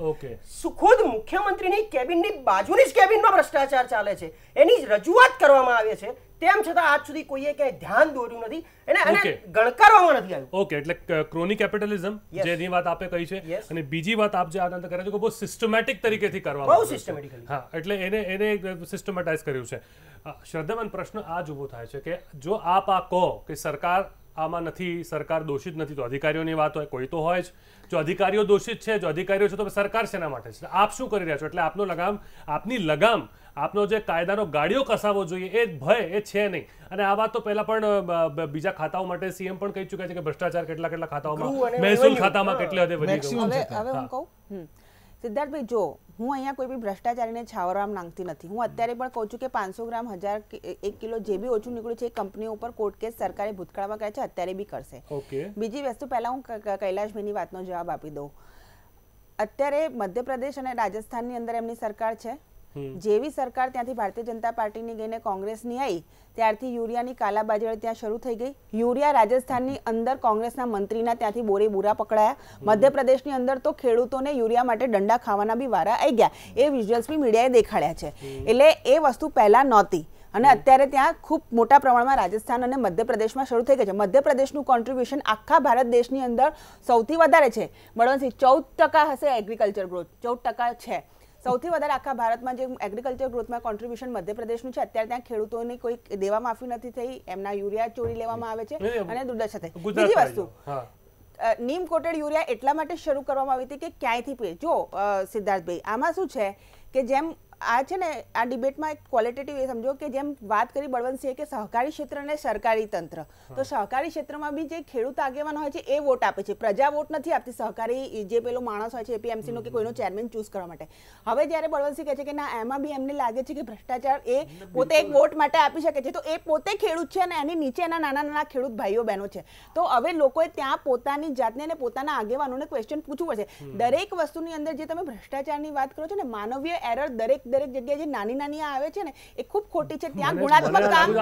ખુદ મુખ્યમંત્રીની કેબિનની બાજુની જ કેબિનમાં ભ્રષ્ટાચાર ચાલે છે, એની રજૂઆત કરવામાં આવે છે, તેમ છતાં આજ સુધી કોઈએ ક્યાંય ધ્યાન દોર્યું નથી, એને ગણકારવામાં નથી આવ્યું. ઓકે, એટલે ક્રોની કેપિટલિઝમ જેની વાત આપે કહી છે, અને બીજી વાત આપ જે આનંદ કરે છે કે બહુ સિસ્ટમેટિક તરીકેથી કરવામાં બહુ સિસ્ટમેટિકલી. હા, એટલે એને સિસ્ટમેટાઇઝ કર્યું છે. શ્રદ્ધાવાન પ્રશ્ન આ જ ઊભો થાય છે કે જો આપ આ કહો કે સરકાર આમાં નથી, સરકાર દોષિત નથી, તો અધિકારીઓની વાત હોય, કોઈ તો હોય જ. જો અધિકારીઓ દોષિત છે, જો અધિકારીઓ છે, તો સરકાર શેના માટે છે? આપ શું કરી રહ્યા છો? એટલે આપની લગામ, આપનો જે કાયદાનો ગાડીઓ કસાવવો જોઈએ એ ભય એ છે નહીં. અને આ વાત તો પહેલા પણ બીજા ખાતાઓ માટે સીએમ પણ કહી ચૂક્યા છે કે ભ્રષ્ટાચાર કેટલા ખાતાઓમાં, મહેસૂલ ખાતામાં કેટલે હદે વધી ગયો. હવે હું કહું સિદ્ધાર્થભાઈ, જો હું અહીંયા કોઈ બી ભ્રષ્ટાચારીને છાવરવામાં માંગતી નથી. હું અત્યારે પણ કહું છું કે 500 ગ્રામ 1 કિલો જે બી ઓછું નીકળ્યું છે એ કંપનીઓ ઉપર કોર્ટ કેસ સરકારે ભૂતકાળમાં કર્યા છે, અત્યારે બી કરશે. બીજી વસ્તુ, પહેલા હું કૈલાશભાઈની વાતનો જવાબ આપી દઉં. અત્યારે મધ્યપ્રદેશ અને રાજસ્થાનની અંદર એમની સરકાર છે. જેવી સરકાર ત્યાંથી ભારતીય જનતા પાર્ટીની ગઈને કોંગ્રેસની આવી ત્યારથી યુરિયાની કાલાબાજારી ત્યાં શરૂ થઈ ગઈ. યુરિયા રાજસ્થાનની અંદર કોંગ્રેસના મંત્રીના ત્યાંથી બોરે બુરા પકડાયા. મધ્યપ્રદેશની અંદર તો ખેડૂતોને યુરિયા માટે દંડા ખાવાના બી વારા આવી ગયા. એ વિઝ્યુઅલ્સ બી મીડિયાએ દેખાડ્યા છે. એટલે એ વસ્તુ પહેલા નહોતી અને અત્યારે ત્યાં ખૂબ મોટા પ્રમાણમાં રાજસ્થાન અને મધ્યપ્રદેશમાં શરૂ થઈ ગઈ છે. મધ્યપ્રદેશનું કોન્ટ્રીબ્યુશન આખા ભારત દેશની અંદર સૌથી વધારે છે. બળવંતસિંહ, 14% હશે એગ્રીકલ્ચર ગ્રોથ, 14% છે. સૌથી વધારે આખા ભારતમાં જે એગ્રીકલ્ચર ગ્રોથમાં કોન્ટ્રીબ્યુશન મધ્યપ્રદેશનું છે. અત્યારે ત્યાં ખેડૂતોની કોઈ દેવા માફી નથી થઈ, એમના યુરિયા ચોરી લેવામાં આવે છે અને દુર્દશા થઈ. બીજી વસ્તુ, નીમ કોટેડ યુરિયા એટલા માટે શરૂ કરવામાં આવી હતી કે ક્યાંયથી પીએ. જો સિદ્ધાર્થભાઈ, આમાં શું છે કે જેમ આ છે ને આ ડિબેટમાં એક ક્વોલિટેટિવ એ સમજો કે જેમ વાત કરી બળવંતસિંહે કે સહકારી ક્ષેત્ર અને સરકારી તંત્ર, તો સહકારી ક્ષેત્રમાં બી જે ખેડૂત આગેવાનો હોય છે એ વોટ આપે છે, પ્રજા વોટ નથી આપતી. સહકારી જે પેલો માણસ હોય છે એપીએમસી નો કે કોઈનો ચેરમેન ચૂઝ કરવા માટે. હવે જ્યારે બળવંતસિંહ કહે છે કે ના, એમાં બી એમને લાગે છે કે ભ્રષ્ટાચાર એ પોતે એક વોટ માટે આપી શકે છે, તો એ પોતે ખેડૂત છે અને એની નીચે એના નાના નાના ખેડૂત ભાઈઓ બહેનો છે. તો હવે લોકોએ ત્યાં પોતાની જાતને અને પોતાના આગેવાનોને ક્વેશ્ચન પૂછવું પડશે. દરેક વસ્તુની અંદર જે તમે ભ્રષ્ટાચારની વાત કરો છો ને, માનવીય એરર દરેક જગ્યાએ જે નાની નાની આવે છે ને એ ખૂબ ખોટી છે. ત્યાં ગુણાત્મક કામ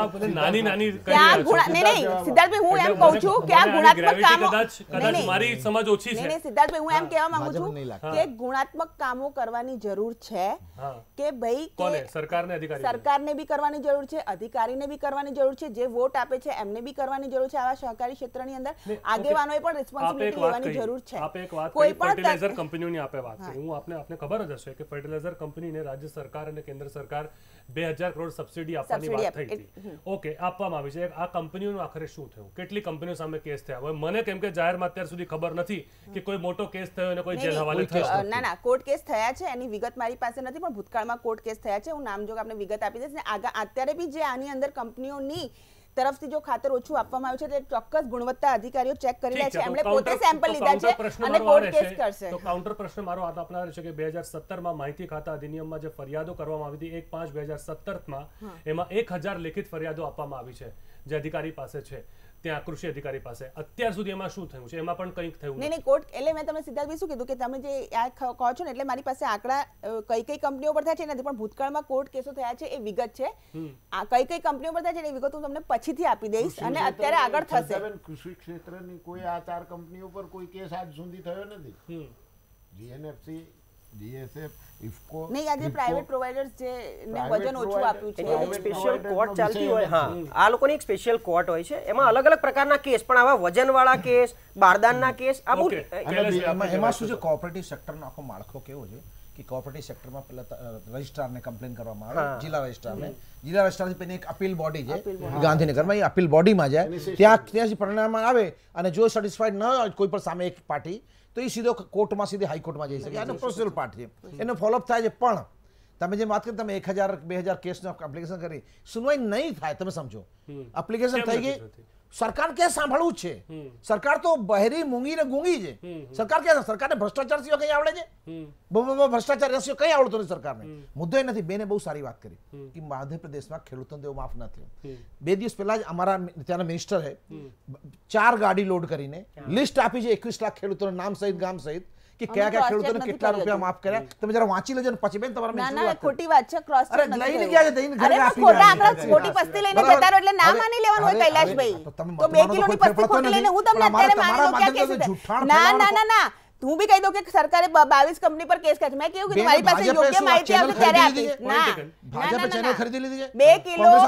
સિદ્ધાર્થભાઈ, હું એમ કહું છું કે આ ગુણાત્મક કામો, મારી સમજ ઓછી છે. સિદ્ધાર્થભાઈ, હું એમ કહેવા માંગુ છું કે ગુણાત્મક કામો કરવાની જરૂર છે કે ભાઈ સરકારને બી કરવાની જરૂર છે, અધિકારીને બી કરવાની જરૂર છે, જે વોટ આપે છે એમને બી કરવાની જરૂર છે. આવા સહકારી ક્ષેત્રની અંદર આગેવાનોએ પણ રિસ્પોન્સિબિલિટી લેવાની જરૂર છે. કોઈ પણ ફર્ટિલાઇઝર કંપનીઓની આપે વાત કરી, હું આપને ખબર જ હશે કે ફર્ટિલાઇઝર કંપનીને રાજ્ય સરકાર અને કેન્દ્ર સરકાર 2000 કરોડ સબસિડી આપવાની વાત થઈ હતી. ઓકે, આપવામાં આવી છે. આ કંપનીઓનું આખરે શું થયું? કેટલી કંપનીઓ સામે કેસ થયા? હવે મને કેમ કે જાહેરમાં અત્યાર સુધી ખબર નથી કે કોઈ મોટો કેસ થયો અને કોઈ જેલ હવાલે થયો. ના, કોર્ટ કેસ થયા છે, એની વિગત મારી પાસે નથી, પણ ભૂતકાળમાં કોર્ટ કેસ થયા છે. હું નામજોગ આપને વિગત આપી દઈશ. ને અત્યારે બી જે આની અંદર કંપનીઓની તરફથી જો ખાતર ઓછું આપવામાં આવ્યું છે તે ચોક્કસ ગુણવત્તા અધિકારીઓ ચેક કરી રહ્યા છે. એમણે પોતે સેમ્પલ લીધા છે અને કોર્ટ કેસ કરશે. તો કાઉન્ટર પ્રશ્ન મારો આ આપનાર છે કે 2017 માં માહિતી ખાતા અધિનિયમમાં જે ફરિયાદો કરવામાં આવી હતી 1/5/2017 માં, એમાં 1000 લેખિત ફરિયાદો આપવામાં આવી છે જે અધિકારી પાસે છે, ત્યાં કૃષિ અધિકારી પાસે. અત્યાર સુધી એમાં શું થયું છે? એમાં પણ કંઈક થયું નહીં. કોર્ટ એટલે મેં તમને સિદ્ધાર્થભાઈ શું કીધું કે તમે જે આ કહો છો ને, એટલે મારી પાસે આંકડા કઈ કંપનીઓ પર થયા છે નથી, પણ ભૂતકાળમાં કોર્ટ કેસો થયા છે એ વિગત છે. આ કઈ કંપનીઓ પર થયા છે એ વિગત હું તમને પછીથી આપી દઈશ અને અત્યારે આગળ થશે. કૃષિ ક્ષેત્રની કોઈ આ 4 કંપનીઓ પર કોઈ કેસ આજ સુધી થયો નથી. જીએનએફસી, જીએસએફ, ઇફકો નહીં, આજે પ્રાઇવેટ પ્રોવાઇડર્સ જે ને વજન ઓછું આપ્યું છે એક સ્પેશિયલ કોર્ટ ચાલતી હોય. હા, આ લોકોની એક સ્પેશિયલ કોર્ટ હોય છે, એમાં અલગ અલગ પ્રકારના કેસ, પણ આવા વજનવાળા કેસ, બારદાનના કેસ, આ બહુ એમાં શું છે, કોઓપરેટિવ સેક્ટરનો આખો માળખો કેવો છે કે કોઓપરેટિવ સેક્ટરમાં પહેલા રજિસ્ટ્રારને કમ્પ્લેન કરવામાં આવે, જિલ્લા રજિસ્ટ્રારથી પહેલા એક અપીલ બોડી છે ગાંધીનગરમાં, એ અપીલ બોડીમાં જાય, ત્યાં પરિણામ આવે અને જો સેટિસ્ફાઈડ ન હોય કોઈ પણ સામે એક પાર્ટી, તો એ સીધો કોર્ટમાં, સીધી હાઈકોર્ટમાં જઈ શકે. આનો પ્રોસિજરલ પાર્ટ છે, એનો ફોલોઅપ થાય છે. પણ તમે જે વાત કરી, તમે 1000-2000 કેસનો એપ્લિકેશન કરી, સુનવાઈ નહીં થાય. તમે સમજો, એપ્લિકેશન થઈ ગઈ, સરકાર ક્યાં સાંભળવું જ છે? સરકાર તો બહેરી, મૂંગી ને ગૂંગી છે. સરકાર ક્યાં? સરકારને ભ્રષ્ટાચાર સિવાય કઈ આવડે છે? ભ્રષ્ટાચાર સિવાય કઈ આવડતું નથી સરકારને. મુદ્દો એ નથી. બેને બહુ સારી વાત કરી કે મધ્યપ્રદેશમાં ખેડૂતોને તેઓ માફ નથી. 2 દિવસ પહેલા જ અમારા ત્યાંના મિનિસ્ટરે 4 ગાડી લોડ કરીને લિસ્ટ આપી છે 21 લાખ ખેડૂતોના નામ સહિત, ગામ સહિત, કે કયા કયા ખેડૂતોને કેટલા રૂપિયા માફ કર્યા. તમે જરા વાંચી લેજો ને પછી બેન તમારા ના ના ખોટી વાત છે. ક્રોસ અરે લઈને ગયા છે, દઈને ઘરે આપી ખોટા આંકડા, ખોટી પસ્તી લઈને જતા રહો એટલે ના માની લેવાનું હોય કૈલાશભાઈ. તો 2 કિલોની પસ્તી ખોટી લઈને હું તમને અત્યારે માની લઉં ક્યાં કેસ છે? ના ના ના ના, હું બી કહી દઉં કે સરકારે 22 કંપની પર કેસ કર્યો. મેં કેવું કે મારી પાસે યોગ્ય માહિતી આવશે ત્યારે આપીશ. ના, ભાજપે ચેનલ ખરીદી લીધી છે. 2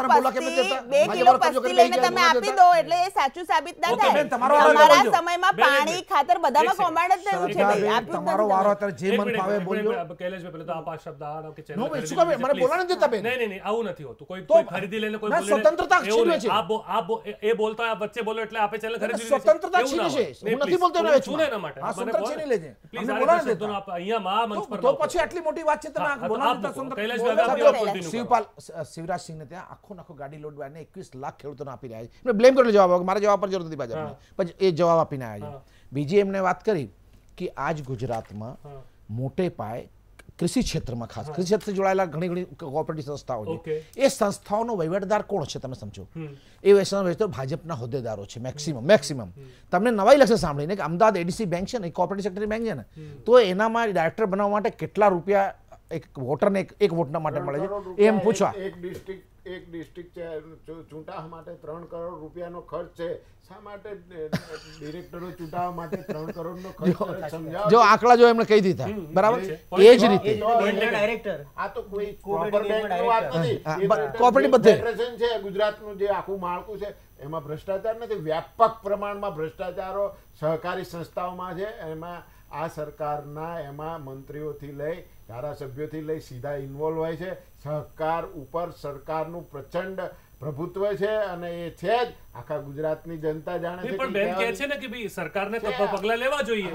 કિલો પસ્તી લઈને તમે આપી દો એટલે એ સાચું સાબિત ના થાય. અમારા સમયમાં પાણી, ખાતર બધામાં કૌભાંડ જ થયું છે ભાઈ. આપ્યું તમારો વારો અત્યારે જે મન ફાવે બોલ્યો. કૈલાશભાઈ, પેલા તો આ શબ્દ આ કે ચેનલ નો ભાઈ, શું કહે? મને બોલવા નથી દેતા બેન. નહીં, આવું નથી હોતું. કોઈ ખરીદી લઈને કોઈ બોલે સ્વતંત્રતા છીનવે છે. આ એ બોલતો આ વચ્ચે બોલો એટલે આપે ચેનલ ખરીદી લીધી. સ્વતંત્રતા છીને છે. હું નથી બોલતો ને સુને ના માટે આ સ્વતંત્ર છીની લેજે. પ્લીઝ આ શબ્દોનો આપ અહીંયા મા મંચ પર તો પછી આટલી મોટી વાત છે તમે બોલવા દેતા કૈલાશભાઈ શિવપાલ શિવરાજસિંહને ત્યાં આખો ગાડી લોડ વાળીને 21 લાખ ખેડૂતોને આપી રહ્યા છે. બ્લેમ કરેલો જવાબ આપો, મારા જવાબ પર જરૂર નથી ભાજપને, પછી એ જવાબ આપીને આવ્યા છે. બીજી એમને વાત કરી કે આજ ગુજરાતમાં મોટે પાયે કૃષિ ક્ષેત્રમાં ખાસ કૃષિ ક્ષેત્રથી જોડાયેલા ઘણી કોઓપરેટિવ સંસ્થાઓ છે. Okay. એ સંસ્થાઓનો વહીવટદાર કોણ છે તમે સમજો? એ વહીવટદાર ભાજપના હોદ્દેદારો છે મેક્સિમમ. તમને નવાઈ લાગશે સાંભળીને કે અમદાવાદ એડીસી બેંક છે ને, કોઓપરેટિવ સેક્ટરની બેંક છે ને, તો એનામાં ડાયરેક્ટર બનાવવા માટે કેટલા રૂપિયા એક વોટરને એક વોટના માટે મળે છે એમ પૂછવા. એક ડિસ્ટ્રિક્ટ ચૂંટાવા માટે 3 કરોડ રૂપિયાનો ખર્ચ છે. શા માટે ડિરેક્ટરો ચૂંટાવા માટે 3 કરોડનો ખર્ચ કરે? સમજાવો. જો આંકડા જો એમણે કહી દીધા બરાબર, એ જ રીતે ડાયરેક્ટર આ તો કોઈ પ્રોપર બેંકની વાત નથી. કોઓપરેટિવ બધે ફેડરેશન છે ગુજરાતનું, જે આખું માળખું છે એમાં ભ્રષ્ટાચાર નથી. વ્યાપક પ્રમાણમાં ભ્રષ્ટાચારો સહકારી સંસ્થાઓમાં છે. એમાં આ સરકારના એમાં મંત્રીઓથી લઈ ધારાસભ્યોથી લઈ સીધા ઇન્વોલ્વ હોય છે. સહકાર ઉપર સરકારનું પ્રચંડ પ્રભુત્વ છે અને એ છે જ. આખા ગુજરાતની જનતા જાણે છે. પણ બેન કહે છે ને કે ભાઈ સરકારને પગલા લેવા જોઈએ.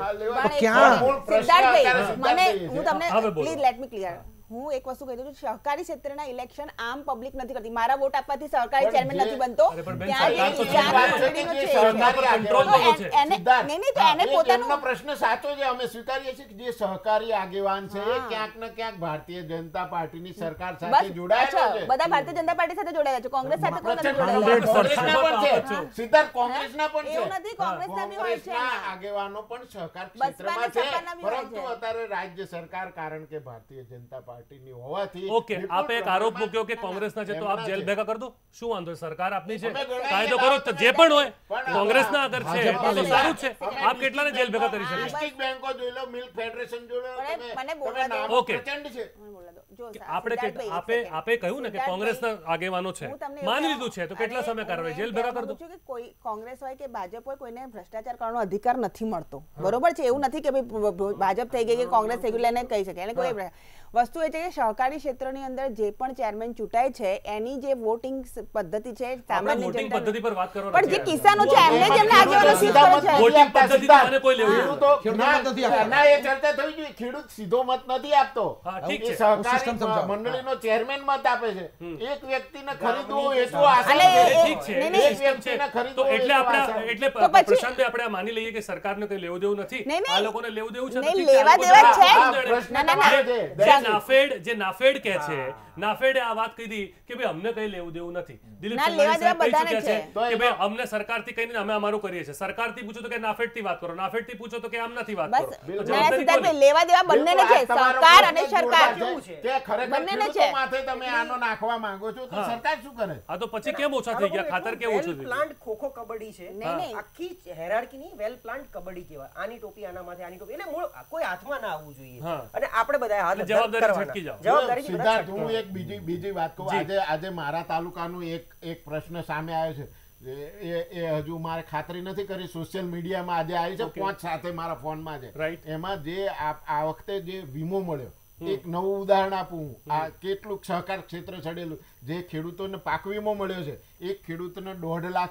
હું એક વસ્તુ કહી દઉં છું, સહકારી ક્ષેત્રના ઇલેક્શન આમ પબ્લિક નથી કરતી. મારા વોટ આપવાથી સહકારી ચેરમેન નથી બનતો. પ્રશ્ન સાચો છે. અમે સ્વીકારીએ છીએ કે જે સહકારી આગેવાન છે એ ક્યાંક ને ક્યાંક ભારતીય જનતા પાર્ટીની સરકાર સાથે જોડાયેલા છે. બધા ભારતીય જનતા પાર્ટી સાથે જોડાયેલા છે. કોંગ્રેસ સાથે કોઈ નથી જોડાયેલા. સિદ્ધાર્થ કોંગ્રેસના પણ છે. એવું નથી, કોંગ્રેસના બી હોય છે. કોંગ્રેસના આગેવાનો પણ સહકાર ક્ષેત્રમાં છે. પરંતુ અત્યારે રાજ્ય સરકાર, કારણ કે ભારતીય જનતા પાર્ટીની હોવાથી ઓકે, આપે એક આરોપ મૂક્યો કે કોંગ્રેસના છે તો આપ જેલ ભેગા કરી દો. શું વાંધો? સરકાર આપની છે, કાયદો કરો. તો જે પણ હોય કોંગ્રેસના અગર છે તો સારું છે. આપ કેટલાને જેલ ભેગા કરી શકે? ડિસ્ટ્રિક્ટ બેંકો જોઈ લો, મિલ્ક ફેડરેશન જોઈ લો. મને બોલવા દો. ઓકે, આપે કહ્યું ને કે કોંગ્રેસના આગેવાનો છે, માની લીધું છે, તો કેટલા સમય કાર્યવાહી જેલ ભેગા કરી દો. કે કોઈ કોંગ્રેસ હોય કે ભાજપ હોય, કોઈને ભ્રષ્ટાચાર કરવાનો અધિકાર નથી મળતો. બરોબર છે? એવું નથી કે ભાઈ ભાજપ થઈ ગઈ કે કોંગ્રેસ થઈ ગયું એને કહી શકે. એને કોઈ વસ્તુ એ છે કે સહકારી ક્ષેત્રની અંદર જે પણ ચેરમેન ચૂંટાય છે એની જે વોટિંગ પદ્ધતિ છે, સામાન્ય વોટિંગ પદ્ધતિ પર વાત કરો. પણ જે કિસાનો છે એમને જેમને આગેવાનો શીખ કરે છે, વોટિંગ પદ્ધતિ મને કોઈ લેવું તો ના એ ચર્ચા થવી જોઈએ. ખેડૂત સીધો મત નથી આપતો. ઠીક છે. સહકારી મંડળીનો ચેરમેન મત આપે છે. એક વ્યક્તિને ખરીદવું વેચવું આસાન અને છે. ઠીક છે, નહીં, નહીં. એ સિસ્ટમ છે. તો એટલે આપણે પ્રશાંતભાઈ આપણે માની લઈએ કે સરકારને કંઈ લેવું દેવું નથી. નહીં, નહીં. આ લોકોને લેવું દેવું છે. નહીં, તો ઠીક છે, લેવા આ દેવા લોકો છે. પ્રશ્ન ના, ના, ના. જે નાફેડ કહે છે, નાફેડે આ વાત કહી દી કે ભાઈ અમને કઈ લેવું દેવું નથી. દિલીપ ના, સંઘાણી લેવા સાહેબ કહી દેવા ચૂક્યા છે બધાને કે ભાઈ અમને સરકારથી કઈ નહીં, અમે અમારું કરીએ છીએ. સરકારથી પૂછો તો કે નાફેડથી વાત કરો, નાફેડથી પૂછો તો કે આમ નથી વાત કરો. બસ તો ના, જવાબદારી સિદ્ધાર્થભાઈ, કોની? લેવા દેવા બંનેને છે, સરકાર અને સરકાર. કે ખરેખર બંનેને ખેડૂતો છે. માથે તમે આનો નાખવા માંગો છો તો સરકાર શું કરે? આ તો પછી કેમ ઓછા થઈ ગયા? ખાતર કેમ ઓછું થઈ ગયું? પ્લાન્ટ ખોખો કબડ્ડી છે. નહીં, નહીં. આખી હેરાર્કી ની વેલ પ્લાન્ટ કબડ્ડી કહેવાય. આની ટોપી આના માથે, આની ટોપી, એટલે મૂળ કોઈ હાથમાં ના આવવું જોઈએ. હા. અને આપણે બધા હાથ એટલે જવાબદારી કરવાના. છટકી જાઓ. જવાબદારી બધા સિદ્ધાર્થ, છટકી હું એક બીજી વાત કહું. આજે મારા તાલુકાનું એક પ્રશ્ન સામે આવ્યો છે. એ હજુ મારે ખાતરી નથી કરી. સોશિયલ મીડિયામાં આજે આવી છે, 5 સાથે મારા ફોનમાં છે. Right. એમાં જે આ વખતે જે વીમો મળ્યો, એક નવું ઉદાહરણ આપું હું. આ કેટલું સહકાર ક્ષેત્ર છડેલું. જે ખેડૂતોને પાક વીમો મળ્યો છે, એક ખેડૂતને 1.5 લાખ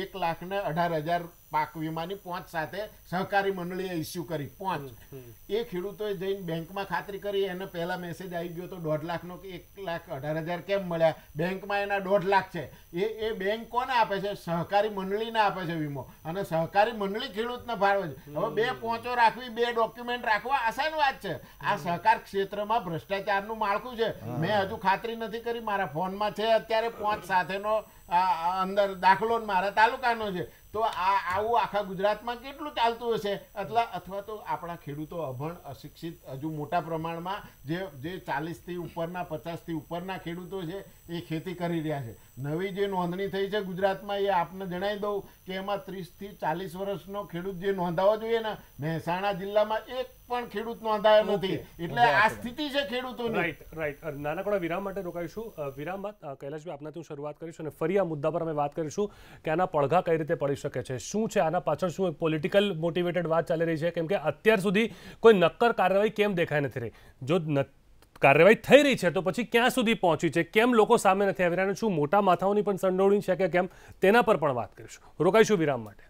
1,18,000 પાક વીમાની 5 સાથે સહકારી મંડળીએ ઇસ્યુ કરી. 5 એ ખેડૂતોએ જઈને બેંકમાં ખાતરી કરી. એને પહેલા મેસેજ આવી ગયો તો 1.5 લાખનો કે 1,18,000 કેમ મળ્યા? બેંકમાં એના 1.5 લાખ છે. એ બેંક કોને આપે છે? સહકારી મંડળીને આપે છે વીમો. અને સહકારી મંડળી ખેડૂતને ફાળવે છે. હવે 2 પોંચો રાખવી, 2 ડોક્યુમેન્ટ રાખવા આસાન વાત છે. આ સહકાર ક્ષેત્રમાં ભ્રષ્ટાચારનું માળખું છે. મેં હજુ ખાતરી નથી કરી. મારા ફોનમાં છે અત્યારે 5 સાથેનો અંદર દાખલો મારા તાલુકાનો છે. તો આવું આખા ગુજરાતમાં કેટલું ચાલતું હશે? અથવા તો આપણા ખેડૂતો અભણ, અશિક્ષિત, હજુ મોટા પ્રમાણમાં જે 40થી ઉપરના 50થી ઉપરના ખેડૂતો છે એ ખેતી કરી રહ્યા છે. નવી જે નોંધણી થઈ છે ગુજરાતમાં, એ આપને જણાવી દઉં કે એમાં 30થી 40 વર્ષનો ખેડૂત જે નોંધાવો જોઈએ ને, મહેસાણા જિલ્લામાં એક પણ ખેડૂત નોંધાયો નથી. એટલે આ સ્થિતિ છે ખેડૂતોની. રાઈટ. નાનકડા વિરામ માટે રોકાઈશું. વિરામ બાદ કૈલાશભાઈ આપનાથી હું શરૂઆત કરીશું અને ફરી આ મુદ્દા પર અમે વાત કરીશું કે આના પડઘા કઈ રીતે પડી શકે છે, શું છે આના પાછળ, શું પોલિટિકલ મોટિવેટેડ વાત ચાલી રહી છે. કેમ કે અત્યાર સુધી કોઈ નક્કર કાર્યવાહી કેમ દેખાઈ નથી રહી? જો કાર્યવાહી થઈ રહી છે તો પછી ક્યાં સુધી પહોંચી છે? કેમ લોકો સામે નથી આવી રહ્યા? શું મોટા માથાઓની પણ સંડોવણી છે કે કેમ? તેના પર પણ વાત કરીશું. રોકાઈશું વિરામ માટે.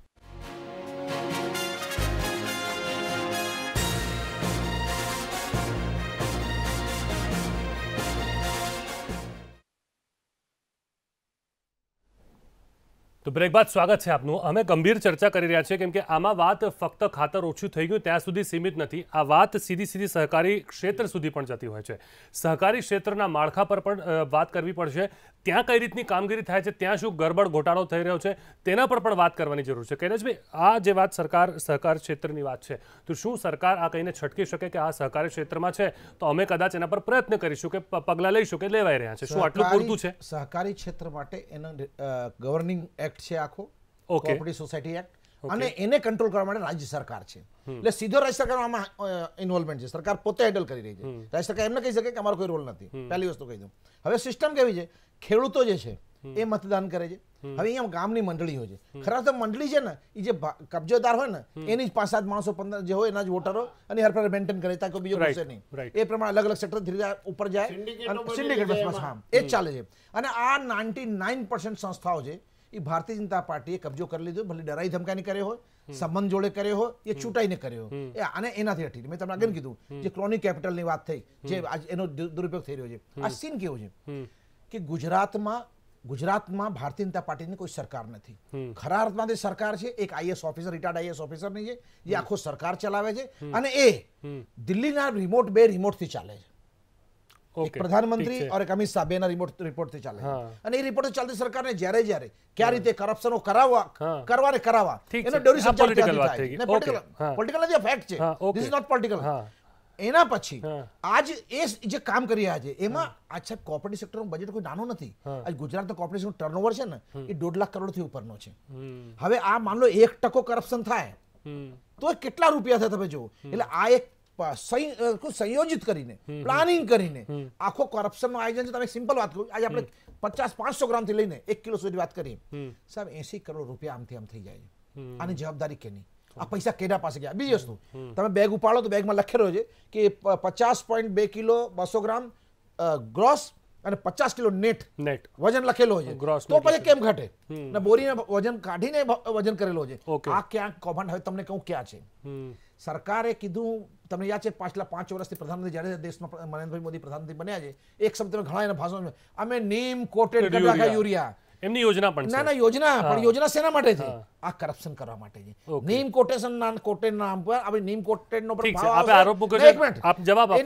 તો બ્રેક બાદ સ્વાગત છે આપનું. અમે ગંભીર ચર્ચા કરી રહ્યા છીએ કેમ કે આમાં વાત ફક્ત ખાતર ઓછું થઈ ગયું ત્યાં સુધી સીમિત નથી. આ વાત સીધી સહકારી ક્ષેત્ર સુધી પણ જતી હોય છે. સહકારી ક્ષેત્રના માળખા પર પણ વાત કરવી પડશે. ત્યાં કઈ રીતની કામગીરી થાય છે, ત્યાં શું ગરબડ ઘોટાળો થઈ રહ્યો છે તેના પર પણ વાત કરવાની જરૂર છે. કૈલાશભાઈ, આ જે વાત સહકાર ક્ષેત્રની વાત છે, તો શું સરકાર આ કહીને છટકી શકે કે આ સહકારી ક્ષેત્રમાં છે તો અમે કદાચ એના પર પ્રયત્ન કરીશું કે પગલાં લઈશું કે લેવાઈ રહ્યા છે? શું આટલું પૂરતું છે? સહકારી ક્ષેત્ર માટે એનો ગવર્નિંગ એક્ટ છે આખો, ઓકે, કોઓપરેટિવ સોસાયટી એક્ટ, અને એને કંટ્રોલ કરવા માટે રાજ્ય સરકાર છે. એટલે સીધો રાજ્ય સરકાર આમાં ઇન્વોલ્વમેન્ટ છે. સરકાર પોતે હેન્ડલ કરી રહી છે. રાજ્ય સરકાર એમને કહી શકે કે અમારો કોઈ રોલ નથી. પહેલી વસ્તુ કહી દઉં. હવે સિસ્ટમ કેવી છે, ખેડૂતો જે છે એ મતદાન કરે છે. હવે અહીંયા ગામની મંડળીઓ છે. ખરા તો મંડળી છે ને, એ જે કબજેદાર હોય ને એની જ 5-7 માણસો 15 જે હોય એના જ વોટરો અને હર પર મેન્ટેન કરે તાકે બીજો ઘૂસે નહીં. એ પ્રમાણે અલગ અલગ સેક્ટર ધીરે ઉપર જાય, સિન્ડિકેટ એ જ ચાલે છે. અને આ 99% સંસ્થાઓ છે એ ભારતીય જનતા પાર્ટીએ કબજો કરી લીધો. ભલે ડરાઈ ધમકાની કર્યો હોય, સંબંધ જોડે કર્યો હોય, એ છૂટાઈને કર્યો હોય, અને એનાથી હટી. મેં તમને આગળ કીધું જે ક્રોનિક કેપિટલની વાત થઈ, જે એનો દુરુપયોગ થઈ રહ્યો છે. આ સીન કેવું છે કે ગુજરાતમાં ભારતીય જનતા પાર્ટીની કોઈ સરકાર નથી. ખરા અર્થમાં સરકાર છે એક IAS ઓફિસર, રિટાયર્ડ IAS ઓફિસરની છે, જે આખો સરકાર ચલાવે છે. અને એ દિલ્હીના રિમોટથી ચાલે છે. એક પ્રધાનમંત્રી और एक अमित शाह બેના રિપોર્ટથી ચાલે છે. અને એ રિપોર્ટ ચાલતી સરકારને જ્યારે કયા રીતે કરપ્શનો કરાવવા એનો ડ્યુરેશન પોલિટિકલ નથી, ફેક્ટ છે. This is not political. એના પછી આજ એ જે કામ કરી રહ્યા છે એમાં આજ કોઓપરેટિવ સેક્ટરનું બજેટ કોઈ નાનું નથી. આજ ગુજરાતનું કોઓપરેટિવનું ટર્નઓવર છે ને એ 1.5 લાખ કરોડથી ઉપરનો છે. હવે આ માન લો 1% કરપ્શન થાય તો કેટલા રૂપિયા થાય તમે જુઓ. એટલે આ એક સંયોજિત કરીને, પ્લાનિંગ કરીને આખો કરપ્શનનું આયોજન છે. તમે સિમ્પલ વાત કરું, આજે આપણે 50-500 ગ્રામથી લઈને 1 કિલો સુધી વાત કરીએ, સાહેબ 80 કરોડ રૂપિયા આમથી આમ થઈ જાય છે. આની જવાબદારી કેની? આ પૈસા કેના પાસે ગયા? બીજી વસ્તુ, તમે બેગ ઉપાડો તો બેગમાં લખેલો છે કે 50.2 કિલો 200 ગ્રામ ગ્રોસ અને 50 કિલો નેટ વજન લખેલો છે. તો પછી કેમ ઘટે? ને બોરીને વજન કાઢીને વજન કરેલો છે. આ ક્યાંક કૌભાંડ? હવે તમને કહું ક્યાં છે. સરકારે કીધું, તમને યાદ છે પાછલા 5 વર્ષથી પ્રધાનમંત્રી જ્યારે દેશમાં નરેન્દ્રભાઈ મોદી પ્રધાનમંત્રી બન્યા છે, એક શબ્દ તમે ઘણા એના ભાષણ, અમે નીમ કોટેડ યુરિયા, એમની યોજના પણ ના યોજના, પણ યોજના શેના માટે છે? આ કરપ્શન કરવા માટે છે. નીમ કોટેશન ના કોટેડ નામ પર આપણે નીમ કોટેડ નો ભાવ આપે આરોપ મૂક્યો છે. આપ જવાબ આપો.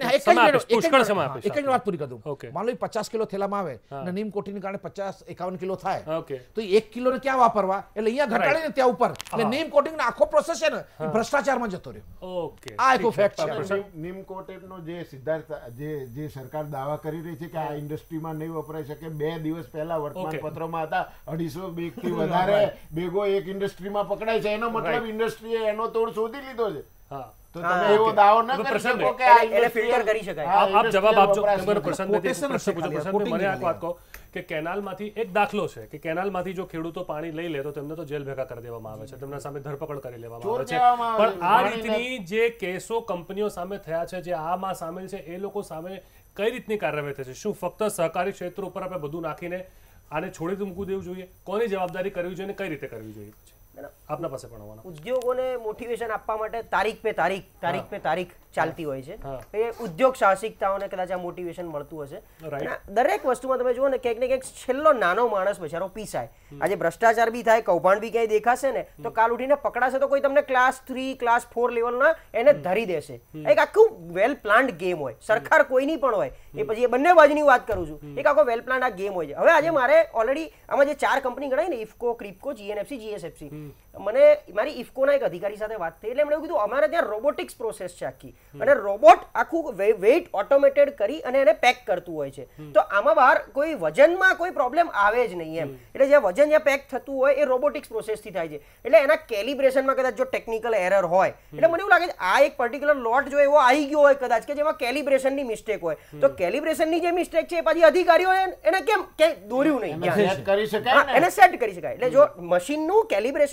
એક જ વાત પૂરી કરી દઉં. માનો 50 કિલો થેલામાં આવે અને નીમ કોટેડને કારણે 50-51 કિલો થાય, તો 1 કિલો ને ક્યાં વાપરવા? એટલે અહીંયા ઘટાડીને ત્યાં ઉપર. એટલે નીમ કોટિંગ આખો પ્રોસેસ છે ને એ ભ્રષ્ટાચારમાં જતો રહ્યો. આ એક ફેક્ટ છે. નીમ કોટેડનો જે સિદ્ધાર્થ જે સરકાર દાવા કરી રહી છે કે આ ઇન્ડસ્ટ્રીમાં નહીં વપરાઈ શકે, 2 દિવસ પહેલા વર્તમાન પત્રોમાં 250 બેગથી વધારે બેગો એક ઇન્ડસ્ટ્રીમાં પકડાય છે. એનો મતલબ ઇન્ડસ્ટ્રીએ એનો તોડ શોધી લીધો છે. તો તમે એવો દાવો ન કરી શકો કે આ એને ફિલ્ટર કરી શકાય. આપ જવાબ આપજો. મને પ્રશ્ન મને આ વાત કહો કે કેનાલમાંથી એક દાખલો છે કે કેનાલમાંથી જો ખેડૂતો પાણી લઈ લે તો તેમને તો જેલ ભેગા કરી દેવામાં આવે છે, તેમના સામે ધરપકડ કરી લેવામાં આવે છે. પણ આ રીતની જે કેસો કંપનીઓ સામે થયા છે, જે આમાં સામેલ છે, એ લોકો સામે કઈ રીતની કાર્યવાહી થશે? શું ફક્ત સહકારી ક્ષેત્ર ઉપર આપણે બધું નાખીને આને છોડી મૂકી દેવું જોઈએ? કોની જવાબદારી કરવી જોઈએ અને કઈ રીતે કરવી જોઈએ? આપના પાસે પણ આવવાના ઉદ્યોગોને મોટિવેશન આપવા માટે તારીખ પે તારીખ ચાલતી હોય છે. એ ઉદ્યોગ સાહસિકતાઓને કદાચ આ મોટિવેશન મળતું હશે. દરેક વસ્તુમાં તમે જુઓ ને ક્યાંક ને ક્યાંક છેલ્લો નાનો માણસ બચારો પીસાય. આજે ભ્રષ્ટાચાર બી થાય, કૌભાંડ બી ક્યાંય દેખાશે ને તો કાલ ઉઠીને પકડાશે તો કોઈ તમને ક્લાસ 3 ક્લાસ 4 લેવલના એને ધરી દેશે. એક આખું વેલ પ્લાન્ડ ગેમ હોય. સરકાર કોઈની પણ હોય, એ પછી એ બંને બાજુની વાત કરું છું, એક આખો વેલ પ્લાન્ડ આ ગેમ હોય છે. હવે આજે મારે ઓલરેડી આમાં જે 4 કંપની ગણાય ને, ઇફકો, ક્રિપ્કો, GNFC, GSFC, મને મારી ઇફકોના એક અધિકારી સાથે વાત થઈ એટલે એમણે કીધું અમારે ત્યાં રોબોટિક્સ પ્રોસેસ છે આખી, અને રોબોટ આખું વેઇટ ઓટોમેટેડ કરી અને એને પેક કરતું હોય છે. તો આમાં બહાર કોઈ વજનમાં કોઈ પ્રોબ્લેમ આવે જ નહીં એમ. એટલે જે વજન જ્યાં પેક થતું હોય એ રોબોટિક્સ પ્રોસેસથી થાય છે. એટલે એના કેલિબ્રેશનમાં કદાચ જો ટેકનિકલ એરર હોય, એટલે મને એવું લાગે છે આ એક પર્ટિક્યુલર લોટ જો એવો આવી ગયો હોય કદાચ કે જેમાં કેલિબ્રેશનની મિસ્ટેક હોય, તો કેલિબ્રેશનની જે મિસ્ટેક છે એ પછી અધિકારીઓ એને કેમ દોર્યું નહીં, એને સેટ કરી શકાય. એટલે જો મશીનનું કેલિબ્રેશન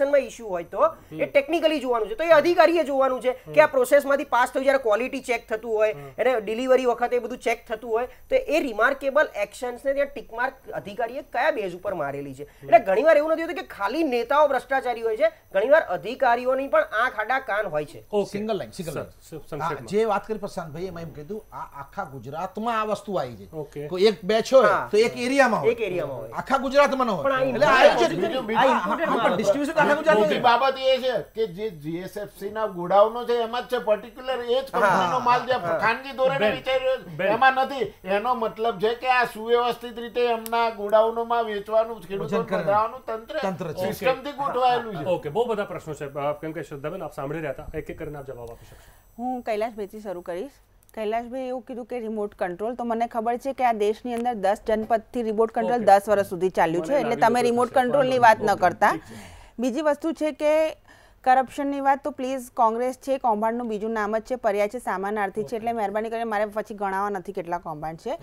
પ્રોડક્શનમાં ઇશ્યુ હોય તો એ ટેકનિકલી જોવાનું છે, તો એ અધિકારીએ જોવાનું છે કે આ પ્રોસેસમાંથી પાસ થયું, જ્યારે ક્વોલિટી ચેક થતું હોય અને ડિલિવરી વખતે બધું ચેક થતું હોય તો એ રિમાર્કેબલ એક્શન્સને ત્યાં ટિક માર્ક અધિકારીએ કયા બેઝ ઉપર મારેલી છે. એટલે ઘણીવાર એવું નથી હોતું કે ખાલી નેતાઓ ભ્રષ્ટાચારી હોય છે, ઘણીવાર અધિકારીઓની પણ આંખ આડા કાન હોય છે. સિંગલ લાઈન જે વાત કરી પ્રશાંતભાઈ, એમાં એમ કીધું આ આખા ગુજરાતમાં આ વસ્તુ આવી છે. કોઈ એક બેચ હોય તો એક એરિયામાં હોય, આખા ગુજરાતમાં ન હોય. એટલે આ ડિસ્ટ્રીબ્યુશન આખા ગુજરાતમાં. બાબત એ છે કે જે જીએસએફસી ના ગોડાઉનો છે એમાં જ છે, પર્ટિક્યુલર એ જ કંપનીનો માલ જે ખાનગી ધોરણે વેચાઈ એમાં નથી. એનો મતલબ છે કે આ સુવ્યવસ્થિત રીતે એમના ગોડાઉનોમાં વેચવાનું, ખેડૂતોને પધરાવવાનું તંત્ર સિસ્ટમથી ગોઠવાયેલું છે. ઓકે, બહુ બધા પ્રશ્નો છે, કેમ કે શ્રદ્ધાબેન આપ સાંભળી રહ્યા હતા, એક એક કરીને આપ જવાબ આપી શકશો. હું કૈલાશભાઈથી શરૂ કરીશ. કૈલાશભાઈ એવું કીધું કે રિમોટ કંટ્રોલ, તો મને ખબર છે કે આ દેશની અંદર 10 જનપદથી રિમોટ કંટ્રોલ 10 વર્ષ સુધી ચાલ્યું છે, એટલે તમે રિમોટ કંટ્રોલની વાત ન કરતા. બીજી વસ્તુ છે કે કરપ્શનની વાત, તો પ્લીઝ કોંગ્રેસ છે, કૌભાંડનું બીજું નામ જ છે, પર્યાય છે, સામાનાર્થી છે, એટલે મહેરબાની કરીને મારે પછી ગણાવવા નથી કેટલા કૌભાંડ છે.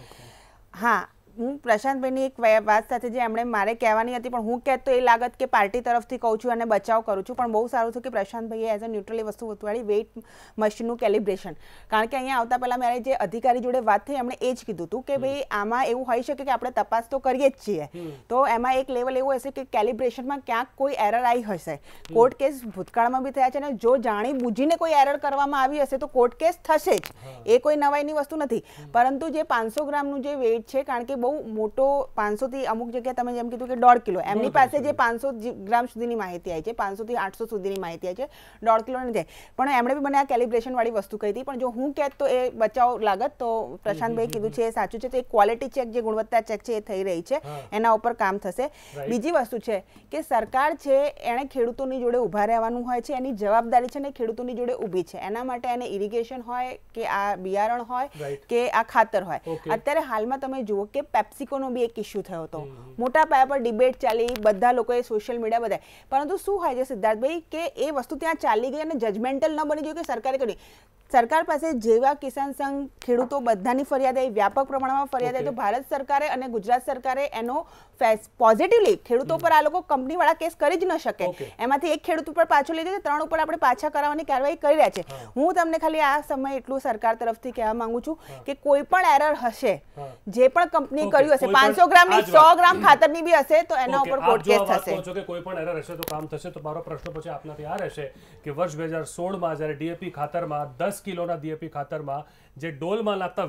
હા, હું પ્રશાંતભાઈની એક વાત સાથે જે એમણે મારે કહેવાની હતી, પણ હું કહેતો એ લાગત કે પાર્ટી તરફથી કહું છું અને બચાવ કરું છું, પણ બહુ સારું થયું કે પ્રશાંતભાઈએ એઝ અ ન્યુટ્રલી વસ્તુ વતવાળી વેઇટ મશીનનું કેલિબ્રેશન. કારણ કે અહીંયા આવતા પહેલાં મારે જે અધિકારી જોડે વાત થઈ એમણે એ જ કીધું હતું કે ભાઈ આમાં એવું હોઈ શકે કે આપણે તપાસ તો કરીએ જ છીએ, તો એમાં એક લેવલ એવું હશે કે કેલિબ્રેશનમાં ક્યાંક કોઈ એરર આવી હશે. કોર્ટ કેસ ભૂતકાળમાં બી થયા છે, અને જો જાણી બુજીને કોઈ એરર કરવામાં આવી હશે તો કોર્ટ કેસ થશે જ, એ કોઈ નવાઈની વસ્તુ નથી. પરંતુ જે 500 ગ્રામનું જે વેઇટ છે, કારણ કે બહુ મોટો 500 થી અમુક જગ્યાએ તમે જેમ કીધું કે 1.5 કિલો, એમની પાસે જે 500 ગ્રામ સુધીની માહિતી આવી છે, 500 થી 800 સુધીની માહિતી આવી છે, 1.5 કિલો નથી. પણ એમણે બી મને આ કેલિબ્રેશન વાળી વસ્તુ કહી હતી, પણ જો હું કહેત તો એ બચાવ લાગત. તો પ્રશાંતભાઈ કીધું છે એ સાચું છે, તો એ ક્વોલિટી ચેક જે ગુણવત્તા ચેક છે એ થઈ રહી છે, એના ઉપર કામ થશે. બીજી વસ્તુ છે કે સરકાર છે એણે ખેડૂતોની જોડે ઊભા રહેવાનું હોય છે, એની જવાબદારી છે ને ખેડૂતોની જોડે ઊભી છે. એના માટે એને ઇરિગેશન હોય કે આ બિયારણ હોય કે આ ખાતર હોય. અત્યારે હાલમાં તમે જુઓ કે પેપ્સિકોનો બી એક ઇશ્યુ થયો હતો, મોટા પાયા પર ડિબેટ ચાલી, બધા લોકોએ સોશિયલ મીડિયા બધાય, પરંતુ શું હોય છે સિદ્ધાર્થભાઈ કે એ વસ્તુ ત્યાં ચાલી ગઈ અને જજમેન્ટલ ન બની ગયું કે સરકારે કરી. સરકાર પાસે જેવા કિસાન સંઘ, ખેડૂતો બધાની ફરિયાદ આવી, વ્યાપક પ્રમાણમાં ફરિયાદ આવી, તો ભારત સરકારે અને ગુજરાત સરકારે એનો પોઝિટિવલી ખેડૂતો પર આ લોકો કંપનીવાળા કેસ કરી જ ન શકે. એમાંથી એક ખેડૂત ઉપર પાછો લીધો, 3 ઉપર આપણે પાછા કરાવવાની કાર્યવાહી કરી રહ્યા છે. હું તમને ખાલી આ સમય એટલું સરકાર તરફથી કહેવા માંગુ છું કે કોઈ પણ એરર હશે, જે પણ કંપની કર્યું હશે, 500 ગ્રામની 100 ગ્રામ ખાતરની બી હશે, તો એના ઉપર કોર્ટ કેસ થશે. કે કોઈ પણ એરર હશે તો કામ થશે. તો મારો પ્રશ્ન પછી આપનાથી આ રહેશે કે વર્ષ 2016માં જ્યારે ડીએપી ખાતરમાં 10 કિલોના ડીએપી ખાતરમાં જે ડોલમાં લાગતા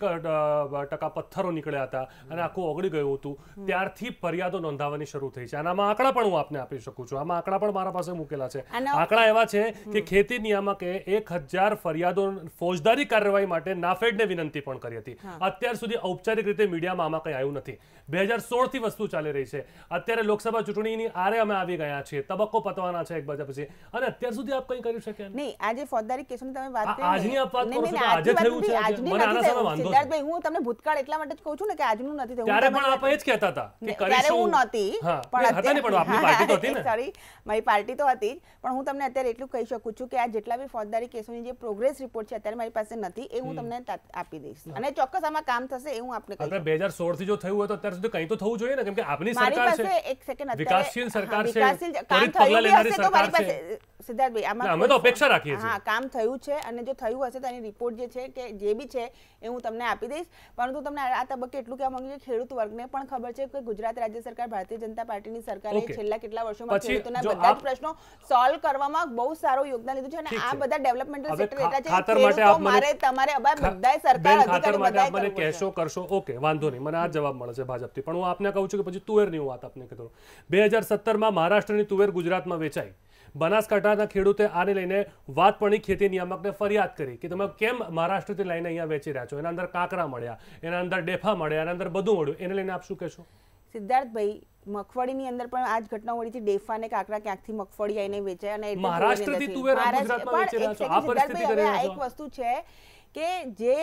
20% પથ્થરો નીકળ્યા હતા અને આખું ઓગળી ગયું હતું, ત્યારથી ફરિયાદો નોંધાવાની શરૂ થઈ છે. આનામાં આંકડા પણ હું આપને આપી શકું છું, આમાં આંકડા પણ મારા પાસે મૂકેલા છે. આંકડા એવા છે કે ખેતી નિયામકે 1000 ફરિયાદો ફોજદારી કાર્યવાહી માટે નાફેડને વિનંતી પણ કરી હતી. અત્યાર સુધી ઔપચારિક રીતે મીડિયામાં આમાં કંઈ આવ્યું નથી. 2016 થી વસ્તુ ચાલી રહી છે. અત્યારે લોકસભા ચૂંટણીની આરે અમે આવી ગયા છીએ, તબક્કો પતવાના છે એક બાજુ પછી, અને અત્યાર સુધી આપ કંઈ કરી શક્યા નહીં. આજે ફોજદારી કેસોની તમે વાત કરી, આજની આપ વાત કરો છો તો આજે થયું છે, મને આના સામે વાંધો છે. સિદ્ધાર્થભાઈ, હું તમને ભૂતકાળ એટલા માટે જ કહું છું ને કે આજનું નથી થયું. ત્યારે પણ આપ એ જ કહેતા હતા કે કરીશું. હું નહોતી, પણ હતા ને, પણ આપની પાર્ટી તો હતી ને. સોરી, મારી પાર્ટી તો હતી જ, પણ હું તમને અત્યારે એટલું કહી શકું છું કે આ જેટલા બી ફોજદારી કેસોની જે પ્રોગ્રેસ રિપોર્ટ છે અત્યારે મારી પાસે નથી, એ હું તમને આપી દઈશ, અને ચોક્કસ આમાં કામ થશે એ હું આપને કહીશ. આપણે 2016 થી જો થયું હોય તો અત્યાર સુધી કંઈ તો થવું જોઈએ ને, કેમ કે આપની સરકાર છે, એક સેકન્ડ, વિકાસશીલ સરકાર છે, કામ થયું લેનારી સરકાર છે. સિદ્ધાર્થભાઈ, આમાં અમે તો અપેક્ષા રાખીએ છીએ. હા, કામ થયું છે, અને જો થયું હશે તો એની રિપોર્ટ જે છે કે જે બી છે એ હું તમને આપી દઈશ. પરંતુ તમને આ તબક્કે એટલું કહેવા માંગુ છું કે ખેડૂત વર્ગને પણ ખબર છે કે ગુજરાત રાજ્ય સરકાર, ભારતીય જનતા પાર્ટીની સરકારે છેલ્લા કેટલા વર્ષોમાં ખેડૂતોના બધા જ પ્રશ્નો સોલ્વ કરવામાં બહુ સારું યોગદાન લીધું છે, અને આ બધા ડેવલપમેન્ટલ સેક્ટર એટલા છે કે ખેડૂતો મારે તમારે બધાય સરકાર અધિકારી બધાય મને કહેશો કરશો. ઓકે, વાંધો નહીં, મને આ જવાબ મળે છે ભાજપથી. પણ હું આપને કહું છું કે પછી તુવેરની હું વાત આપને કીધું. 2017માં મહારાષ્ટ્રની તુવેર ગુજરાતમાં વેચાઈ. બનાસકાંઠાના ખેડૂતે આને લઈને વાત પણ ખેતી નિયામકને ફરિયાદ કરી કે તમે કેમ મહારાષ્ટ્રથી લઈને અહીંયા વેચી રહ્યા છો, એના અંદર કાંકરા મળ્યા, એના અંદર ડેફા મળ્યા, એના અંદર બધું મળ્યું, એને લઈને આપ શું કહેશો? સિદ્ધાર્થભાઈ, મગફળીની અંદર પણ આ જ ઘટના મળી છે. ડેફા ને કાંકરા ક્યાંકથી મગફળી આવીને વેચાય, અને મહારાષ્ટ્રથી તુવેર ગુજરાતમાં વેચી રહ્યા છો. આ પરિસ્થિતિ કરી રહ્યા છો. એક વસ્તુ છે કે જે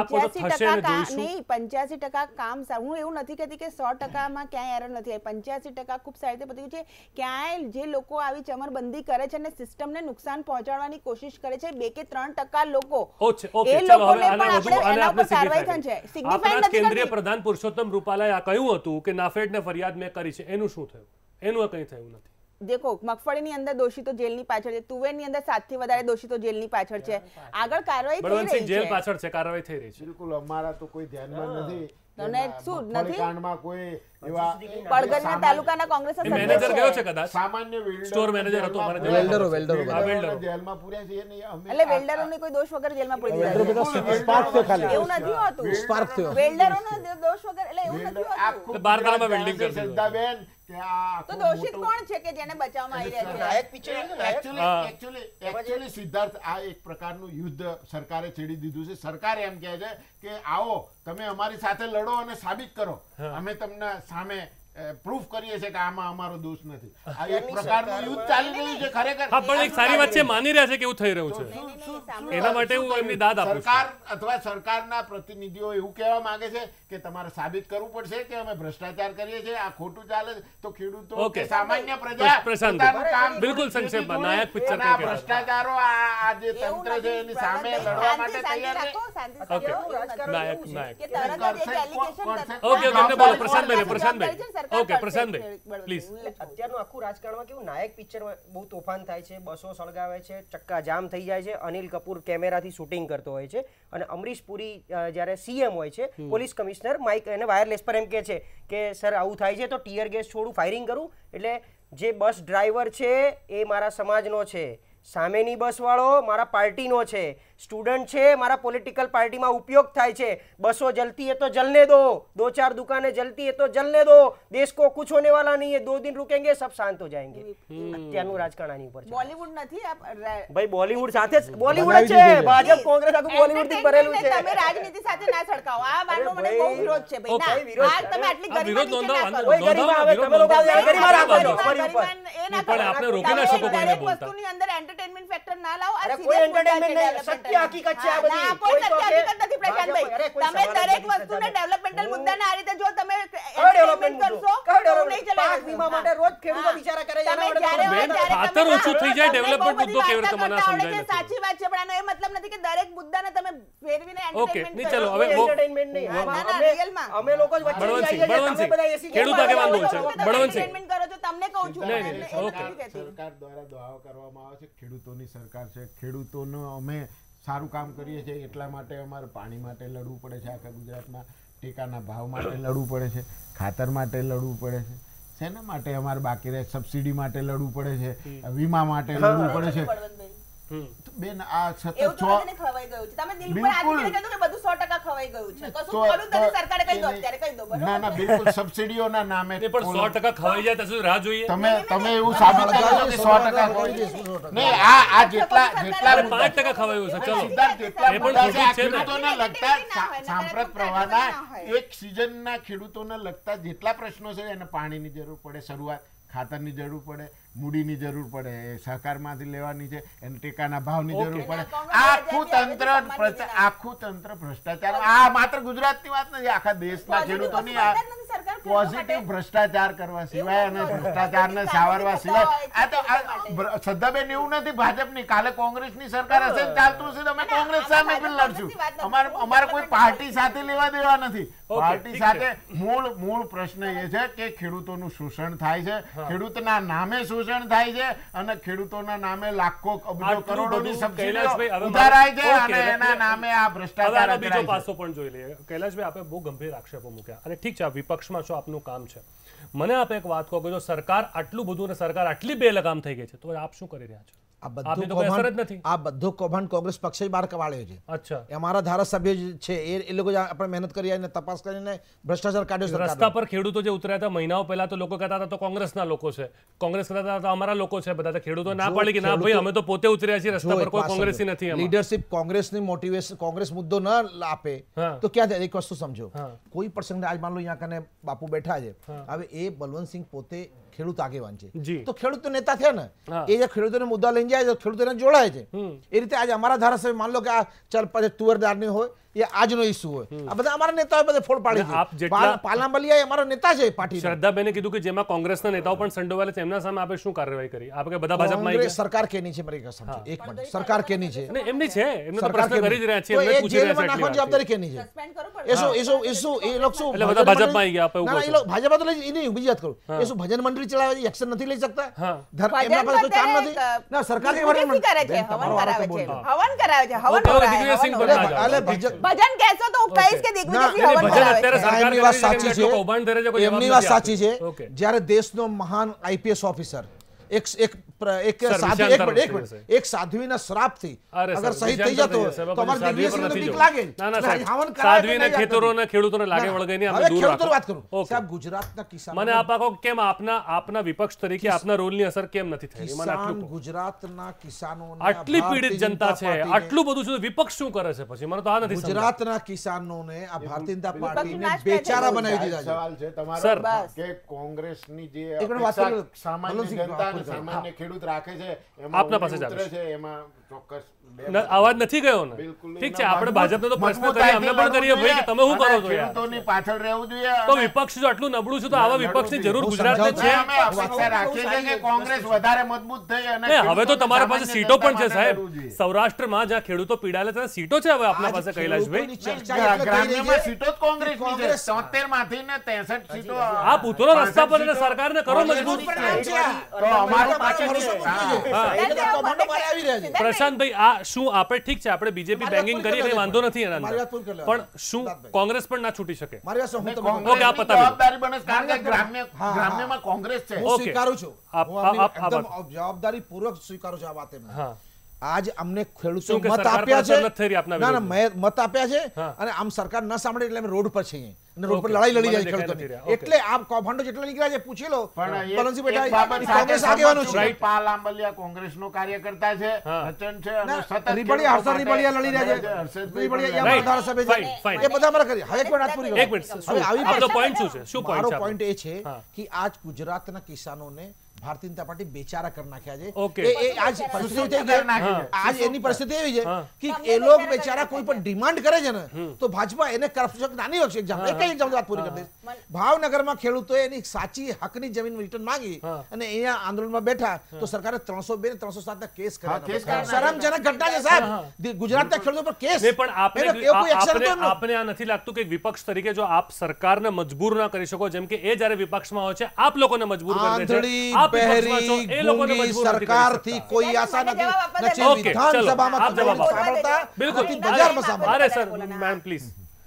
85% નહીં, 85% કામ સારું. હું એવું નથી કહેતી કે 100%માં ક્યાંય એરર નથી આવી, 85% ખૂબ સારી રીતે પતી ગયું છે. ક્યાંય જે લોકો આવી ચમરબંધી કરે છે અને સિસ્ટમને નુકસાન પહોંચાડવાની કોશિશ કરે છે, 2 કે 3% લોકો, એ લોકોને પણ આપણે એના ઉપર કાર્યવાહી થઈ છે. સિગ્નિફાઈડ નથી. કેન્દ્રીય પ્રધાન પુરુષોત્તમ રૂપાલાએ આ કહ્યું હતું કે નાફેડને ફરિયાદ મેં કરી છે, એનું શું થયું? એનું કંઈ થયું નથી. દેખો મગફળીની અંદર દોષિતો જેલની પાછળ છે, તુવેરની અંદર 7 થી વધારે દોષિતો જેલની પાછળ છે, આગળ કાર્યવાહી થઈ બળવંતસિંહ રહી જેલ છે. પાછળ છે, કાર્યવાહી થઈ રહી છે. બિલકુલ અમારા તો કોઈ ધ્યાનમાં નથી. તને શું નથી? કાંડમાં કોઈ એવા પડગરના તાલુકાના કોંગ્રેસના સભ્ય મેનેજર ગયો છે છે. કદાચ, સામાન્ય સ્ટોર મેનેજર હતો અમારે વેલ્ડરો વેલ્ડરો. જેલમાં પૂર્યા છે નહીં અમે. એટલે વેલ્ડરોને કોઈ દોષ વગર જેલમાં પૂરી વેલ્ડરો દીધા બધા છે. સ્પાર્ક થયો ખાલી. એવું નથી હોતું. સ્પાર્ક થયો. વેલ્ડરોનો દોષ વગર એટલે એવું નથી હોતું. આખું બાર તારામાં વેલ્ડિંગ કરી દીધું. શ્રદ્ધાબેન કે આ તો આખું દોષિત મોટું- કોણ છે કે જેને બચાવવામાં આવી રહ્યા છે? નાયક પિક્ચર Actually, સિદ્ધાર્થ આ એક પ્રકારનું યુદ્ધ સરકારે છેડી દીધું છે. સરકાર એમ કહે છે કે આવો તમે અમારી સાથે લડો અને સાબિત કરો, અમે તમને સામે પ્રૂફ કરીએ છીએ કે આમાં અમારો દોષ નથી. આ એક પ્રકારનું યુદ્ધ ચાલી રહ્યું છે ખરેખર. હા, પણ એક સારી વાત છે, માની રહ્યા છે કે એવું થઈ રહ્યું છે. એના માટે હું એમની દાદ આપું છું. સરકાર અથવા સરકારના પ્રતિનિધિઓ એવું કહેવા માંગે છે કે તમારે સાબિત કરવું પડશે કે અમે ભ્રષ્ટાચાર કરીએ છીએ, આ ખોટું ચાલે છે, તો ખેડૂતો ઓકે. કે સામાન્ય પ્રજા પ્રશાંત, પોતાનું કામ બિલકુલ સંક્ષેપમાં, નાયક પિક્ચર અને આ કઈ કહેવાય. ભ્રષ્ટાચારો આ જે તંત્ર છે એની સામે લડવા માટે તૈયાર છે. ઓકે. નાયક કે નાયક તરત જ એક allegation કરશે. ઓકે, તમને બોલો, પ્રશાંતભાઈ, જવાબદારી છે ને, સરકાર ઓકે, કરશે. પ્રશાંતભાઈ, પ્લીઝ. અત્યારનું આખું રાજકારણમાં કેવું નાયક પિક્ચરમાં બહુ તોફાન થાય છે, બસો સળગાવે છે, ચક્કા જામ થઈ જાય છે, અનિલ કપૂર કેમેરાથી શૂટિંગ કરતો હોય છે અને અમરીશ પુરી જ્યારે સીએમ હોય છે, પોલીસ કમિશનર માઇક એને વાયરલેસ પર એમ કહે છે કે સર આવું થાય છે તો ટીયર ગેસ છોડું, ફાયરિંગ કરું. એટલે જે બસ ડ્રાઈવર છે એ મારા સમાજનો છે, સામેની બસવાળો મારા પાર્ટીનો છે, સ્ટુડન્ટ છે મારા પોલિટિકલ પાર્ટીમાં ઉપયોગ થાય છે, બસો જલતી है तो जलने दो, 2-4 दुकानें जलती है तो जलने दो, देश को कुछ होने वाला नहीं है, 2 दिन रुकेंगे सब शांत हो जाएंगे. અત્યારનું રાજકારણ આની ઉપર છે બોલિવૂડ નથી ભાઈ, બોલિવૂડ સાથે બોલિવૂડ છે, ભાજપ કોંગ્રેસ આખું બોલિવૂડ થી ભરેલું છે. તમે રાજનીતિ સાથે ના સળકાવો. આ વાતનો મને બહુ વિરોધ છે ભાઈ. કઈ ના, વિરોધ આ છે? તમે આટલી આ વિરોધ ગરિમા નોંધાવો, નીચે ના કોઈ કરો. ગરિમા આવે, તમે લોકો આવે, ગરિમા રાખો છો ફરી ઉપર. પણ આપણે રોકી ના શકો કોઈને દરેક બોલતા. વસ્તુની અંદર entertainment factor ના લાવો. આ અરે serious કોઈ મુદ્દા છે entertainment નહીં, developmental. સત્ય હકીકત છે આ બધી. ના, કોઈ કોઈ તો સત્ય કે હકીકત નથી પ્રશાંતભાઈ. અરે કોઈ તમે સવાલ જ દરેક નથી વસ્તુને પ્રશાંતભાઈ. developmental મુદ્દાને આ રીતે જો તમે કયો entertainment development કરશો, કયો તો development? નહીં ચલાવી પાક શકશો. વીમા માટે રોજ ખેડૂતો હા. બિચારા કરે છે, તમે એના જ્યારે માટે હોય બેન, ત્યારે ખાતર તમે ઓછું થઈ જાય, તમને development બહુ મુદ્દો બધી કેવી રીતે વાર્તા મને કરતા સમજાય આવડે છે, નથી. સાચી વાત છે, પણ આનો એ મતલબ નથી કે દરેક મુદ્દાને તમે ફેરવીને ઓકે, entertainment નહીં, કરો. ચલો, કોઈ હવે બહુ- entertainment નહીં. ના, આમાં ના, અમે- real-માં. અમે લોકો જ વચ્ચે બળવંતસિંહ, જઈએ છીએ, તમે બળવંતસિંહ, બધા એસી ખેડૂત આગેવાન બોલશે. તમે બળવંતસિંહ. entertainment કરો છો, તમને કહું છું. નહીં, નહીં, એટલે ઓકે. નથી કહેતી. સરકાર દ્વારા દાવો કરવામાં આવે છે ખેડૂતોની સરકાર છે, ખેડૂતોનું અમે સારું કામ કરીએ છીએ એટલા માટે અમારે પાણી માટે લડવું પડે છે, આખા ગુજરાતમાં ટેકાના ભાવ માટે લડવું પડે છે, ખાતર માટે લડવું પડે છે, શેના માટે અમારે બાકી રહે, સબસિડી માટે લડવું પડે છે, વીમા માટે લડવું પડે છે. બળવંતભાઈ. બેન આ સતત એવું તો છ બધાને ખવાઈ ગયું છે. તમે દિલ પર હાથ બિલકુલ. મૂકીને કીધું કે બધું 100% ખવાઈ ગયું છે. કશું તો- ખોટું તમે તો- સરકારે કહી દો, એને- અત્યારે કહી દો, બરોબર? ના ના બિલકુલ સબસિડીઓના નામે નહીં, પણ 100% ખવાઈ જાય ત્યાં સુધી રાહ જોઈએ. તમે એવું સાબિત કરો છો કે 100% ખવાઈ નહીં. આ જેટલા અરે મુદ્દા- 5% ખવાયું છે, ચલો. સિદ્ધાર્થ, જેટલા એ પણ મુદ્દા છે, આ ખોટું જ છે ને. ખેડૂતોને એટલે લગતા એટલી ના હોય, સાંપ્રત નકર પ્રવાહના ના હોય. એક સિઝનના ખેડૂતોને લગતા જેટલા પ્રશ્નો છે એને પાણીની જરૂર પડે, શરૂઆત ખાતરની જરૂર પડે, મૂડીની જરૂર પડે, સહકારમાંથી લેવાની છે, એને ટેકાના ભાવની જરૂર પડે. આખું તંત્ર ભ્રષ્ટાચાર. આ માત્ર ગુજરાતની વાત નથી, આખા દેશના ખેડૂતોની આ પોઝિટિવ ભ્રષ્ટાચાર કરવા સિવાય અને ભ્રષ્ટાચારને સાવરવા સિવાય આ તો શ્રદ્ધાબેન એવું નથી ભાજપની, કાલે કોંગ્રેસની સરકાર હશે ને ચાલતું હશે તો અમે કોંગ્રેસ સામે પણ લડશું. અમારે કોઈ પાર્ટી સાથે લેવા દેવા નથી. પાર્ટી ઠીક સાથે મૂળ પ્રશ્ન એ છે કે ખેડૂતોનું શોષણ થાય છે, ખેડૂતના નામે શોષણ થાય છે અને ખેડૂતોના નામે લાખો અબજો આટલું કરોડોની બધું સબસિડીઓ કૈલાશભાઈ, હવે ઉધારાય છે ઓકે, અને એના નામે આ હવે ભ્રષ્ટાચાર આનો બીજો અચરાય છે. પાસો પણ જોઈ લઈએ. કૈલાશભાઈ, આપે બહુ ગંભીર આક્ષેપો મૂક્યા અને ઠીક છે, આ વિપક્ષમાં છો, આપનું કામ છે. મને આપ એક વાત કહો કે જો સરકાર આટલું બધું અને સરકાર આટલી બેલગામ થઈ ગઈ છે તો આપ શું કરી રહ્યા છો? આ આપની બધું તો કોઈ અસર જ કૌભાંડ નથી. આ બધું કૌભાંડ કોંગ્રેસ પક્ષે બહાર કવાડ્યો છે. અચ્છા, એ અમારા ધારાસભ્ય જે છે એ લોકો જે આપણે મહેનત કરી અને તપાસ કરીને ભ્રષ્ટાચાર કાઢ્યો સરકારનો. રસ્તા પર ખેડૂતો જે ઉતર્યા હતા મહિનાઓ પહેલા તો લોકો કહેતા હતા તો કોંગ્રેસના લોકો છે, કોંગ્રેસ કહેતા હતા તો અમારા લોકો છે, બધા ખેડૂતો ના પાડી કે ના ભાઈ અમે તો પોતે ઉતર્યા છીએ રસ્તા પર, કોઈ કોંગ્રેસી નથી એમાં. લીડરશિપ કોંગ્રેસની મોટિવેશન કોંગ્રેસ મુદ્દો ન આપે હા. તો ક્યાં થાય? એક વસ્તુ સમજો, હા. કોઈ પ્રસંગે આજ માન લો અહીંયા કને બાપુ બેઠા છે, હવે એ બલવંતસિંહ પોતે ખેડૂત આગેવાન છે જી. તો ખેડૂત નેતા થયા ને, હા. એ જે ખેડૂતોને મુદ્દા લઈને જાય તો ખેડૂતોને જોડાય છે. એ રીતે આજે અમારા ધારાસભ્ય માન લો કે આ ચાલ પછી તુવરદારની હોય, એ આજનો ઇસ્યુ હોય આ બધા અમારા નેતાઓ બધે ફોડ પાડી છે આપ જેટલા- પાલા બલિયા અમારો નેતા છે પાર્ટી શ્રદ્ધાબેને કીધું કે જેમાં કોંગ્રેસના નેતાઓ પણ સંડોવાયેલા છે એમના સામે આપણે શું કાર્યવાહી કરી આપણે કે બધા ભાજપમાં આવી કોંગ્રેસ સરકાર કેની છે મારી કસમ છે એક મિનિટ સરકાર કેની છે ગયા? એમની છે એમને તો સરકાર પ્રશ્ન કરી જ રહ્યા છીએ તો એમને એ પૂછી રહ્યા જેલમાં છે નાખવાની એટલી જવાબદારી કેની છે સસ્પેન્ડ કરવું પડે. એ લોકો શું એટલે બધા ભજન ભાજપમાં આવી ગયા, આપણે એવું ના, ના, કહો એ લોકો ભાજપમાં તો લઈ એની બીજી વાત કરું એ શું ભજન મંડળી ચલાવે છે એક્શન નથી લઈ શકતા હા. એમના પાસે કોઈ કામ ભજન નથી ના સરકાર કે પૂરેપૂરી કરે છે, હવન કરાવે છે, હવન કરાવે છે, હવન ઓકે, કરાવે, દિગ્વિજય સિંહ હવન પર ના કરાવે. જાઓ. એટલે ભજન ભજન કહેશો તો હું કહીશ કે દિગ્વિજય સિંહ ના, હવન ભજન કરાવે અત્યારે છે. સરકાર એમની કરી વાત રહી છે કે સાચી એટલું છે કૌભાંડ કરે છે, કોઈ જવાબ એમની નથી વાત સાચી છે આપતું. ઓકે. જ્યારે દેશનો મહાન આઈપીએસ ઓફિસર એક સર, સાધુ વિષયાંતર એક થઈ મિનિટ જશે. એક સાધ્વીના શ્રાપથી અરે અગર સર, શહીદ થઈ વિષયાંતર જતો થઈ જશે. હોય તો બાબા, અમારે સાધ્વી પર દિગ્વિજય નથી સિંહને જવું. લાગે ના, ના, સાહેબ. હવન કરાવે સાધ્વીને, કે નહીં ખેતરોને, ખેડૂતોને લાગે ના, વળગે નહીં, હવે આપણે દૂર ખેડૂતોની રાખો. વાત કરું ઓકે. સાહેબ ગુજરાતના કિસાનો મને આપ આખો કેમ આપના વિપક્ષ તરીકે આપના રોલની અસર કેમ નથી થઈ મને આટલું કિસાન કહો. ગુજરાતના કિસાનોને આટલી પીડિત ભારતીય જનતા છે પાર્ટીને- આટલું બધું છે વિપક્ષ શું કરે છે પછી મને તો આ નથી સમજાતું. ગુજરાતના કિસાનોને આ ભારતીય જનતા પાર્ટીને નાશ બેચારા કરે છે. બનાવી દીધા છે સવાલ છે તમારો સર. બસ. કે કોંગ્રેસની જે એક મિનિટ વાત અપેક્ષા કરી લો. સામાન્ય મનોજસિંહ, જનતા વાત અને કરી લો. સામાન્ય ખેડૂત રાખે છે આપના પાસે જ ઉતરે આવે છે એમાં ચોક્કસ અવાજ નથી ગયો ને બિલકુલ ઠીક એના છે આપણે મજબૂત- ભાજપને તો પ્રશ્ન મજબૂત કરીએ અમને પણ આઈટી કરીએ ભાઈ કે તમે શું કરો અને છો યાર ખેડૂતોની પાછળ રહેવું જોઈએ તો અને વિપક્ષ જો આટલું નબળું છે તો આવા વિપક્ષની જરૂર હું ગુજરાતને સમજાવું છે છું. અમે અપેક્ષા રાખીએ છીએ કે કોંગ્રેસ વધારે મજબૂત થઈ અને નહીં, હવે તો ખેડૂતોને તમારા પાસે સામાન્ય સીટો જનતા પણ છે માટે સાહેબ લડવું જોઈએ. સૌરાષ્ટ્રમાં જ્યાં ખેડૂતો પીડાયેલા છે ત્યાં સીટો છે હવે આપના પાસે કૈલાશભાઈ ખેડૂતોની ચર્ચા એટલે થઈ રહી ગ્રામ્યમાં છે. સીટો જ કોંગ્રેસની છે કોંગ્રેસ- 73 માંથી ને 63 સીટો આપ ઉતરો રસ્તા પર અને સીટો સરકારને કરો મજબૂત. પરિણામ છે આ. તો અમારું અમારો ભરોસો મૂકીએ છીએ. હા. એ બધા કૌભાંડો બહાર આવી રહ્યા છે. પ્રશાંતભાઈ આ શું આપણે ઠીક છે આપણે બીજેપી મારી વાત બેંગિંગ પૂરી કરીએ કરી કઈ વાંધો નથી એના મારી વાત અંદર પૂરી કરી લો. પણ શું સિદ્ધાર્થભાઈ. કોંગ્રેસ પણ ના છૂટી શકે મારી વાત હું તમને ઓકે, આ પતાવી દો. જવાબદારી બને છે, કારણ કે હા. ગ્રામ્યમાં કોંગ્રેસ છે હું ઓકે. સ્વીકારું છું આપ- હું આમની આપ- એકદમ જવાબદારી પૂર્વક સ્વીકારું છું આ વાત એમની. હા આજ અમને ખેડૂતો શું કે મત સરકાર આપ્યા પર અસર છે નથી થઈ રહી આપના ના ના વિરોધમાં? મત આપ્યા છે હા. અને આમ સરકાર ન સાંભળે એટલે અમે રોડ પર છીએ અને રોડ પર ઓકે. લડાઈ લડી મને જાય દેખાઈ નથી ખેડૂતોની રહ્યા. ઓકે. એટલે આ કૌભાંડો જેટલા નીકળ્યા છે પૂછી લો પણ બલવંતસિંહ એક બેટા બાબત એ કોંગ્રેસ સાથે આગેવાનો સહમત છે છું કે પાલ આંબલિયા કોંગ્રેસનો કાર્યકર્તા છે હા. હચન છે અને ના, સતત રીબડિયા, ખેડૂતો હર્ષદ રીબડિયા માટે લડી રહ્યા છે. લડે હર્ષદભાઈ રીબડિયા પણ એ Right. અમારા ધારાસભ્ય છે. Fine, fine. એ બધા અમારા કરી હવે એક મિનિટ વાત પૂરી કરો. એક મિનિટ શું હવે આવી આપનો પરિસ્થિતિ- પોઈન્ટ શું છે શું પોઈન્ટ મારો છે આપનો? પોઈન્ટ એ છે હા. કે આજ ગુજરાતના કિસાનોને ભારતીય જનતા પાર્ટી બેચારા કરી નાખ્યા છે ઓકે. એ આજ પરિસ્થિતિ થઈ કરી નાખી ગઈ છે. આજ એની પરિસ્થિતિ એવી છે હા. કે એ લોકો બેચારા કોઈ પણ ડિમાન્ડ કરે છે ને તો ભાજપા એને કરપ્શન નાની વખત એક્ઝામ એક એક્ઝામ વાત પૂરી કરી દઈશ ભાવનગરમાં ખેડૂતોએ એની સાચી હકની જમીન રિટર્ન માંગી હા. અને અહીંયા આંદોલનમાં બેઠા તો સરકારે 302 ને 307 ના કેસ હા, કેસ કર્યા કર્યા. શરમજનક ઘટના છે સાહેબ ગુજરાતના ખેડૂતો પર કેસ નહીં પણ આપને એનો એવો કોઈ action હતો એમનો? આપને આ નથી લાગતું કે વિપક્ષ તરીકે જો આપ સરકારને મજબૂર ના કરી શકો જેમ કે એ જ્યારે વિપક્ષમાં હોય છે આપ લોકોને મજબૂર કરી દે આંધળી છે આપ વિપક્ષમાં છો બહેરી એ લોકોને ગુંગી મજબૂર નથી કરી સરકારથી શકતા. કોઈ આશા મને નથી જવાબ આપવા નથી દે. ઓકે, ચલો, વિધાનસભામાં આપ જવાબ આપો. સાંભળતા બિલકુલ નથી અરે, બજારમાં અરે, સાંભળતા અરે સર બોલો મેમ પ્લીઝ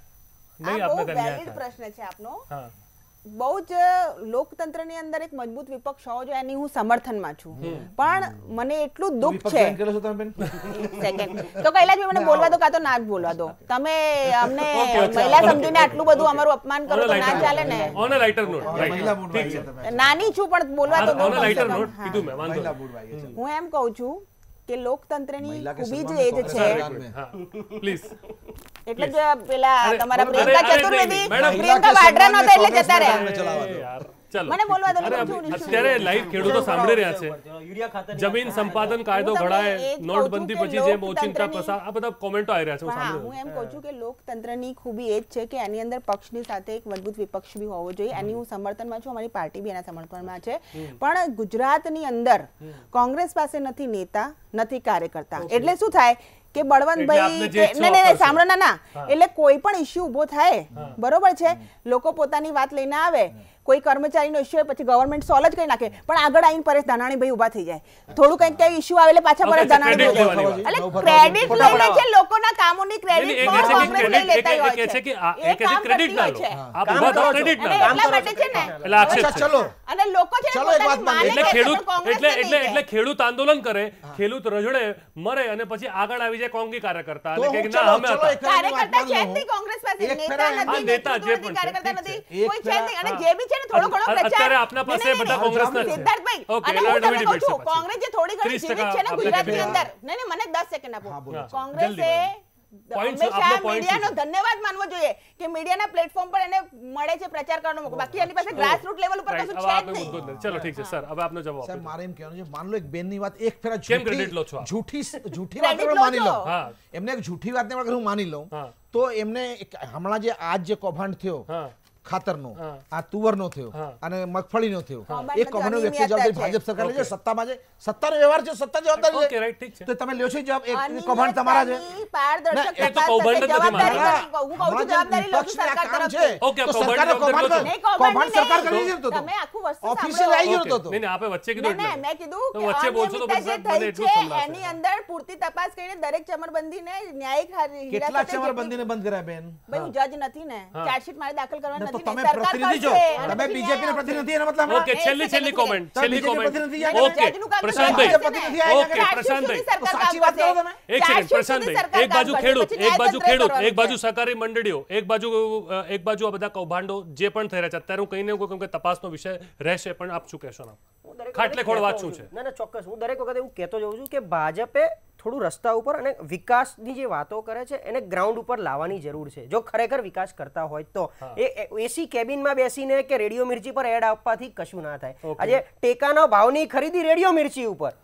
આ નહીં બહુ આપને કન્યા વેલિડ થાય. પ્રશ્ન છે આપનો હા બહુ જ લોકતંત્રની અંદર એક મજબૂત વિપક્ષ હોવો જોઈએ એની હું સમર્થનમાં છું પણ મને એટલું દુઃખ વિપક્ષ છે બેન કરો છો તમે બેન? સેકન્ડ તો કૈલાશભાઈ મને બોલવા દો કાં તો ના જ બોલવા દો તમે અમને મહિલા સમજીને આટલું બધું અમારું અપમાન કરો તો ના ચાલે ને ઓન અ લાઇટર નોટ મહિલા રાઈટ મૂડ ઠીક છે વાળી તમે. નાની છું પણ બોલવા તો દો ઓન અ કમ સે લાઇટર કમ. નોટ હા. કીધું મેં વાંધો મહિલા નહીં. મૂડ વાળી છે. હું એમ કહું છું કે લોકતંત્રની મહિલા કે ખૂબી જ સન્માન એ જ કોંગ્રેસ છે સરકાર में. હા પ્લીઝ એટલે જ પેલા અરે, તમારા અરે, પ્રિયંકા અરે, ચતુર્વેદી નહીં, મેડમ. પ્રિયંકા વાડરા નહોતા એટલે જતા રહ્યા કોંગ્રેસ ચલાવવા દો. યાર ચલો મને બોલવા દો, અરે, હું છું, છું. અત્યારે લાઈવ ખેડૂતો સાંભળી રહ્યા છે યુરિયા ખાતર જમીન સંપાદન કાયદો હું તમને ઘડાય એ જ કહું નોટબંધી છું કે પછી જેમ ઓચિંતા લોકતંત્રની- પસાર આ બધા કોમેન્ટો આવી રહ્યા છે હું હા સાંભળી હું રહ્યો એમ કહું છું કે લોકતંત્રની ખૂબી એ જ છે કે એની અંદર પક્ષની સાથે એક મજબૂત વિપક્ષ બી હોવો જોઈએ એની હું સમર્થનમાં છું અમારી પાર્ટી બી એના સમર્થનમાં છે પણ ગુજરાતની અંદર કોંગ્રેસ પાસે નથી નેતા નથી કાર્યકર્તા એટલે શું થાય કે એટલે બળવંતભાઈ આપને જે કે ઈચ્છા નહીં, નહીં, આપશે. સાંભળો ના એટલે કોઈ પણ ઇસ્યુ ઊભો થાય બરોબર છે લોકો પોતાની વાત લઈને આવે કોઈ કર્મચારીનો ઇસ્યુ હોય પછી ગવર્મેન્ટ સોલ્વ જ કરી નાખે પણ આગળ આવીને પરેશ ધાનાણીભાઈ ઊભા થઈ જાય થોડું કંઈક કઈ ઇસ્યુ આવે એટલે પાછા Okay, પરેશ ધાનાણી credit બોલે. લેવાની વાત. એટલે ક્રેડિટ લઈને છે લોકોના કામોની ક્રેડિટ નહીં, પણ એ કોંગ્રેસ લઈ લેતા હોય કહે છે કે આ- એ એ કહે છે કામ credit ના કરતી લો. હોય છે. આપ ઊભા થાઓ, credit અને ના લો. એટલા માટે છે ને એટલે આક્ષેપ અચ્છા છે. ચલો અને લોકો છે ને ચલો એક વાત પોતાની માને એટલે છે, ખેડૂત પણ કોંગ્રેસને એટલે નહીં એટલે કહે. એટલે ખેડૂત આંદોલન કરે ખેડૂત રજડે મરે અને પછી આગળ આવી જાય કોંગી કાર્યકર્તા તો અને હું કહે કે ના ચલો અમે ચલો હતા એક વાત કાર્યકર્તા છે જ માની નહીં કોંગ્રેસ પાસે એક નેતા ફેરા- નથી હા, નેતા જે નેતૃત્વ પણ નથી, છે, કાર્યકર્તા ઠીક નથી છે. કોઈ છે એક નહીં અને ફેરા- જે બી છે ને થોડો ઘણો પ્રચાર અત્યારે આપના પાસે નહીં, નહીં, બધા નહીં, કોંગ્રેસના છે. સિદ્ધાર્થભાઈ ઓકે, અને એટલે હું તમને debate કહું છું છે પછી. કોંગ્રેસ જે થોડી ઘણી 30% જીવિત છે ને આપણે ગુજરાતની કહેવાય. અંદર નહીં નહીં મને 10 સેકન્ડ આપો હા, કોંગ્રેસે જલ્દી હંમેશા મીડિયાનો ધન્યવાદ માનવો જોઈએ કે મીડિયાના પ્લેટફોર્મ પર એને મળે છે પ્રચાર કરવાનો મોકો, બાકી એની પાસે ગ્રાસ રૂટ લેવલ ઉપર કશું છે જ નહીં. ચલો ઠીક છે સર, હવે આપનો જવાબ. સાહેબ મારે એમ કહેવાનું છે, માન લો એક બેનની વાત એક ફેરા કેમ credit લો છો આપ? જૂઠી વાત માની લો, હા. એમને એક જૂઠી વાતને અગર હું માની લઉં તો એમને હમણાં જે આજ જે કૌભાંડ થયો ખાતરનો, આ તુવરનો થયો અને મગફળીનો થયો, એ કૌભાંડનો વ્યક્તિ જવાબદારી ભાજપ સરકારની છે, સત્તામાં છે, સત્તાનો વ્યવહાર છે, સત્તા જવાબદારી ઓકે છે. રાઈટ, ઠીક છે. તો તમે લ્યો છો જવાબ, એ કૌભાંડ તમારા છે. પારદર્શક એ તો કૌભાંડ જ નથી માનવા. હું કહું છું જવાબદારી લો છું સરકાર તરફથી. ઓકે, તો કૌભાંડ સરકારે જવાબદારી લો છો. નહીં, કૌભાંડ સરકાર કરી નહીં. દીધું તમે આખું વસ્તુ ઓફિશિયલ આવી ગયો ઓકે. હતો. નહીં, આપે વચ્ચે કીધું ના, એટલે. મેં કીધું તો કે વચ્ચે બોલશો તો અનિયમિતતા જે મને થઈ એટલું જ છે સંભળાશે. એની અંદર પૂરતી તપાસ કરીને દરેક ચમરબંધીને ન્યાયિક કેટલા ચમરબંધીને બંધ કર્યા બેન? ભાઈ હું જજ નથી ને, ચાર્જશીટ મારે દાખલ કરવાની તો નથી ને, તમે સરકાર પ્રતિનિધિ છો, કરશે. અને તમે પછી બીજેપી ના ન્યાય પ્રતિનિધિ, એનો મતલબ ઓકે, છેલ્લી કોમેન્ટ, તો છેલ્લી બીજેપી કોમેન્ટ. પ્રતિનિધિ આ ઓકે, જજનું કામ તો પ્રશાંતભાઈ. સરકાર કરશે ને. ઓકે, પ્રશાંતભાઈ. ચાર્જશીટ સુધી સરકાર સાચી કામ વાત કરો કરશે. તમે. એક સેકન્ડ ચાર્જશીટ સુધી પ્રશાંતભાઈ, સરકાર એક બાજુ કામ ખેડૂત, કરશે. એક બાજુ પછી ખેડૂત, ન્યાયતંત્ર એક બાજુ કરવાનું સહકારી મંડળીઓ, એક બાજુ આ બધા કૌભાંડો જે પણ થઈ રહ્યા છે અત્યારે, હું કહીને એવું કહું કે તપાસનો વિષય રહેશે, પણ આપ શું કહેશો ના? હું દરેક ખાટલે વખતે ખોળ કહેતો વાત હોઉં શું છે? ના ના ચોક્કસ, હું દરેક વખતે એવું કહેતો જઉં છું કે ભાજપે થોડું રસ્તા ઉપર અને વિકાસની જે વાતો કરે છે એને ગ્રાઉન્ડ ઉપર લાવવાની જરૂર છે. જો ખરેખર વિકાસ કરતા હોય તો એ એસી કેબિનમાં બેસીને કે રેડિયો મિર્ચી પર એડ આપવાથી કશું ના થાય. આજે ટેકાના ભાવની ખરીદી રેડિયો મિર્ચી ઉપર,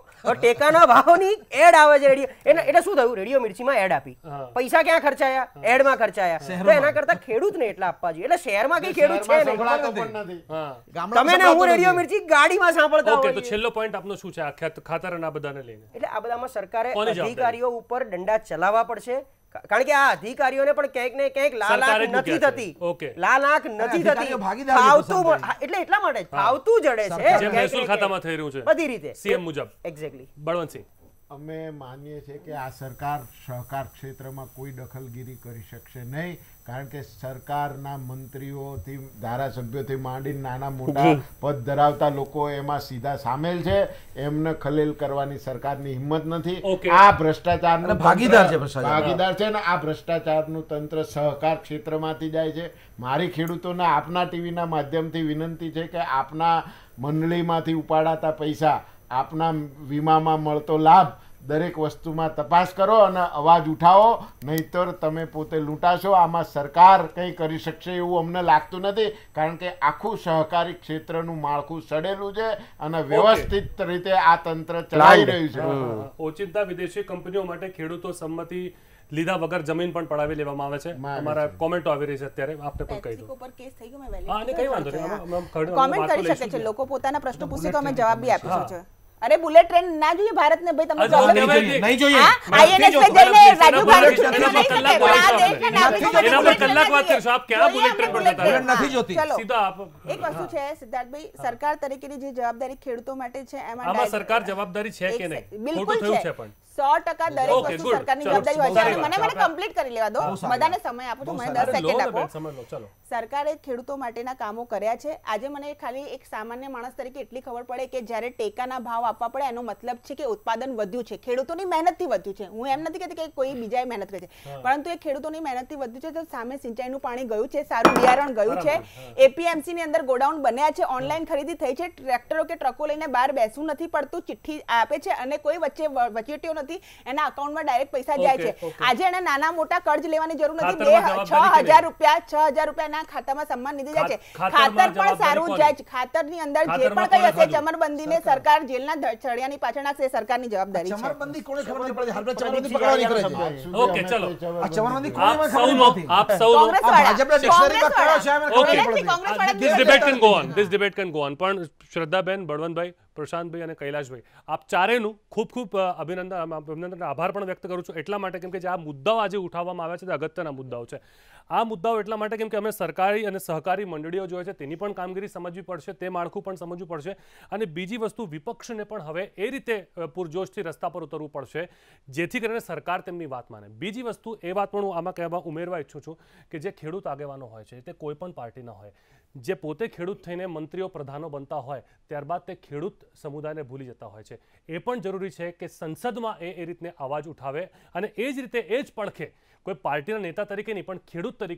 ટેકાના ભાવની એડ આવે છે રેડિયો, એટલે શું થયું? રેડિયો મિર્ચીમાં એડ આપી, પૈસા ક્યાં ખર્ચાયા? એડમાં ખર્ચાયા. તો એના કરતા ખેડૂતને એટલા આપવા જોઈએ. એટલે શહેરમાં કઈ ખેડૂત છે નહીં. સંભળાતો પણ નથી. તમે ને હું રેડિયો મિર્ચી ગાડીમાં સાંભળતા ઓકે, તો હોઈએ. છેલ્લો પોઈન્ટ આપનો શું છે આ ખાતર અને આ બધાને લઈને? એટલે આ બધામાં સરકારે કોની જવાબદારી? અધિકારીઓ ઉપર દંડા ચલાવવા પડશે. કારણ કે આ અધિકારીઓને પણ ક્યાંક ને ક્યાંક લાલ સરકારે આંખ જ નથી મૂક્યા છે. થતી. ઓકે. લાલ આંખ નથી અધિકારીઓ થતી. ભાગીદાર છે ફાવતું પ્રશાંતભાઈ. હા, એટલે એટલા માટે જ ફાવતું જડે છે જેમ ક્યાંક મહેસૂલ ને ખાતામાં ક્યાંક. થઈ રહ્યું છે બધી રીતે સીએમ મુજબ. એક્ઝેક્ટલી. બળવંતસિંહ, અમે માનીએ છીએ કે આ સરકાર સહકાર ક્ષેત્રમાં કોઈ દખલગીરી કરી શકશે નહીં, કારણ કે સરકારના મંત્રીઓથી, ધારાસભ્યોથી માંડીને નાના મોટા પદ ધરાવતા લોકો એમાં સીધા સામેલ છે. એમને ખલેલ કરવાની સરકારની હિંમત નથી. ઓકે. આ ભ્રષ્ટાચારનું અને ભાગીદાર તંત્ર- છે ભ્રષ્ટાચાર. ભાગીદાર છે ને આ ભ્રષ્ટાચારનું તંત્ર સહકાર ક્ષેત્રમાંથી જાય છે. મારી ખેડૂતોને આપના ટીવીના માધ્યમથી વિનંતી છે કે આપના મંડળીમાંથી ઉપાડાતા પૈસા, આપના વીમામાં મળતો લાભ, દરેક વસ્તુમાં તપાસ કરો અને અવાજ ઉઠાવો, નહીતર તમે પોતે લૂંટાશો. આમાં સરકાર કંઈ કરી શકશે એવું અમને લાગતું નથી, કારણ કે આખું સહકારી ક્ષેત્રનું માળખું સડેલું છે અને વ્યવસ્થિત રીતે આ તંત્ર ચલાવી રહ્યું છે. ઓચિંતા વિદેશી કંપનીઓ માટે ખેડૂતો સંમતિ લીધા વગર જમીન પણ પડાવી લેવામાં આવે છે. અમારા કોમેન્ટો આવી રહી છે અત્યારે, આપને પણ કહી દો. પેપ્સિકો પર કેસ થઈ ગયો, મેં હા, અને કઈ વાંધો નહીં, અમે કોમેન્ટ વાત તો કરી શકે લઈશું છે જ. લોકો, પોતાના પ્રશ્નો પૂછે તો અમે જવાબ બી આપીશું છે. અરે બુલેટ ટ્રેન ના જોઈએ ભારતને ભાઈ, તમે problem નહીં જોઈએ. INS पे જઈને રાજુ ભારત છૂટી એના પર નહીં શકે, કલાક પણ આ વાત દેશના નાગરિકો માટે એના પર bullet train કલાક વાત જોઈએ. કરશો આપ, ક્યાં જોઈએ bullet train પર અમને જતા bullet રહો? train. નથી જોતી. ચલો. સીધા આપ એક વસ્તુ છે સિદ્ધાર્થભાઈ, સરકાર તરીકેની જે જવાબદારી ખેડૂતો માટે છે એમાં આમાં સરકાર જવાબદારી છે કે નહીં? બિલકુલ ખોટું થયું છે. છે પણ 100% દરેક Okay, વસ્તુ good. સરકારની ચલો, જવાબદારી હોય છે. સારી અને વાત મને છે. કમ્પ્લીટ કરી લેવા દો, બધાને સમય આપો છો, મને 10 અરે લો સેકન્ડ ને આપો. બેન, સમજ લો, ચલો. સરકારે ખેડૂતો માટેના કામો કર્યા છે. આજે મને ખાલી એક સામાન્ય માણસ તરીકે એટલી ખબર પડે કે જ્યારે ટેકાના ભાવ આપવા પડે એનો મતલબ છે કે ઉત્પાદન વધ્યું છે, ખેડૂતોની મહેનતથી વધ્યું છે. હું એમ નથી કહેતી કે કોઈ બીજાએ મહેનત કરી છે, પરંતુ એ ખેડૂતોની મહેનતથી વધ્યું છે. તો સામે સિંચાઈનું પાણી ગયું છે, સારું બિયારણ ગયું છે, એપીએમસી ની અંદર ગોડાઉન બન્યા છે, ઓનલાઈન ખરીદી થઈ છે, ટ્રેક્ટરો કે ટ્રકો લઈને બહાર બેસવું નથી પડતું, ચિઠ્ઠી આપે છે અને કોઈ વચ્ચે વચેટીઓ નથી, એના અકાઉન્ટમાં ડાયરેક્ટ પૈસા જાય છે. આજે એને નાના મોટા કર્જ લેવાની જરૂર નથી. ખાતરમાં જવાબદારી 6,000 રૂપિયાના ખાતામાં સન્માન નિધિ જાય છે. ખાતરમાં ખાતર પણ સારું જવાબદારી જાય છે. ખાતરની અંદર જે ખાતરમાં પણ કઈ કોણે હશે ચમરબંધીને સરકાર જેલના ચડિયાની પાછળ નાખશે, એ સરકારની જવાબદારી છે. ચમરબંધી કોને ખબર નથી પડતી? હાલ ચમરબંધી પકડવાની કરે છે. આજ સુધી ઓકે, અમે ચલો. કોઈ જવાબ આ ચમરબંધી આપ કોને ખબર સૌનો નથી? આપ સૌનો કોંગ્રેસ આ વાળા. ભાજપના ડિક્શનરીમાં કયો છે એમને ખબર Okay. નથી પડતી. કોંગ્રેસ વાળા this debate can go on. This debate can go on. પણ શ્રદ્ધાબેન, બળવંતભાઈ, પ્રશાંતભાઈ અને કૈલાશભાઈ, આપ ચારેયનું ખૂબ ખૂબ અભિનંદન અને આભાર પણ વ્યક્ત કરું છું એટલા માટે કેમ કે જે આ મુદ્દાઓ આજે ઉઠાવવામાં આવ્યા છે તે અગત્યના મુદ્દાઓ છે. આ મુદ્દાઓ એટલા માટે કેમ કે અમે સરકારી અને સહકારી મંડળીઓ જોઈએ છે તેની પણ કામગીરી સમજવી પડશે, તે માળખું પણ સમજવું પડશે, અને બીજી વસ્તુ વિપક્ષને પણ હવે એ રીતે પૂરજોશથી રસ્તા પર ઉતરવું પડશે જેથી કરીને સરકાર તેમની વાત માને. બીજી વસ્તુ એ વાત પણ હું આમાં કહેવા ઉમેરવા ઈચ્છું છું કે જે ખેડૂત આગેવાનો હોય છે તે કોઈ પણ પાર્ટીના હોય, જે પોતે ખેડૂત થઈને મંત્રીઓ પ્રધાનો બનતા હોય ત્યારબાદ તે ખેડૂત સમુદાયને ભૂલી જતા હોય છે. એ પણ જરૂરી છે કે સંસદમાં એ રીતને અવાજ ઉઠાવે અને એ જ રીતે એ જ પડખે કોઈ પાર્ટીના નેતા તરીકે નહીં પણ ખેડૂત તરીકે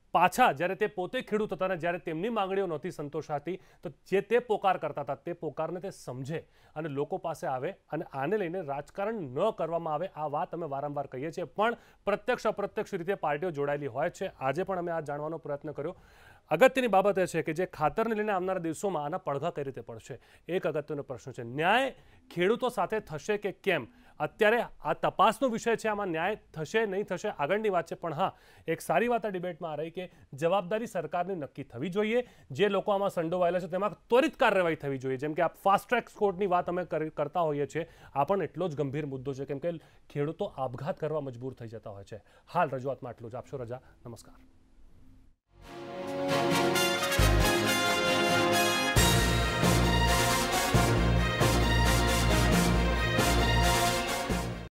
પાછા જ્યારે તે પોતે ખેડૂત હતા અને જ્યારે તેમની માંગણીઓ નહોતી સંતોષાતી તો જે તે પોકાર કરતા હતા તે પોકારને તે સમજે અને લોકો પાસે આવે અને આને લઈને રાજકારણ ન કરવામાં આવે, આ વાત અમે વારંવાર કહીએ છીએ. પણ પ્રત્યક્ષ અપ્રત્યક્ષ રીતે પાર્ટીઓ જોડાયેલી હોય છે. આજે પણ અમે આ જાણવાનો પ્રયત્ન કર્યો. અગત્યની બાબત એ છે કે જે ખાતરને લઈને આવનારા દિવસોમાં આના પડઘા કઈ રીતે પડશે, એક અગત્યનો પ્રશ્ન છે. ન્યાય ખેડૂતો સાથે થશે કે કેમ, અત્યારે આ તપાસનો વિષય છે. આમાં ન્યાય થશે નહીં થશે આગળની વાત છે. પણ હા, એક સારી વાત આ ડિબેટમાં આ રહી કે જવાબદારી સરકારની નક્કી થવી જોઈએ. જે લોકો આમાં સંડોવાયેલા છે તેમાં ત્વરિત કાર્યવાહી થવી જોઈએ. જેમ કે આ ફાસ્ટ ટ્રેક કોર્ટની વાત અમે કરતા હોઈએ છીએ, આ પણ એટલો જ ગંભીર મુદ્દો છે કેમ કે ખેડૂતો આપઘાત કરવા મજબૂર થઈ જતા હોય છે. હાલ રજૂઆતમાં આટલું જ. આપશો રજા. નમસ્કાર.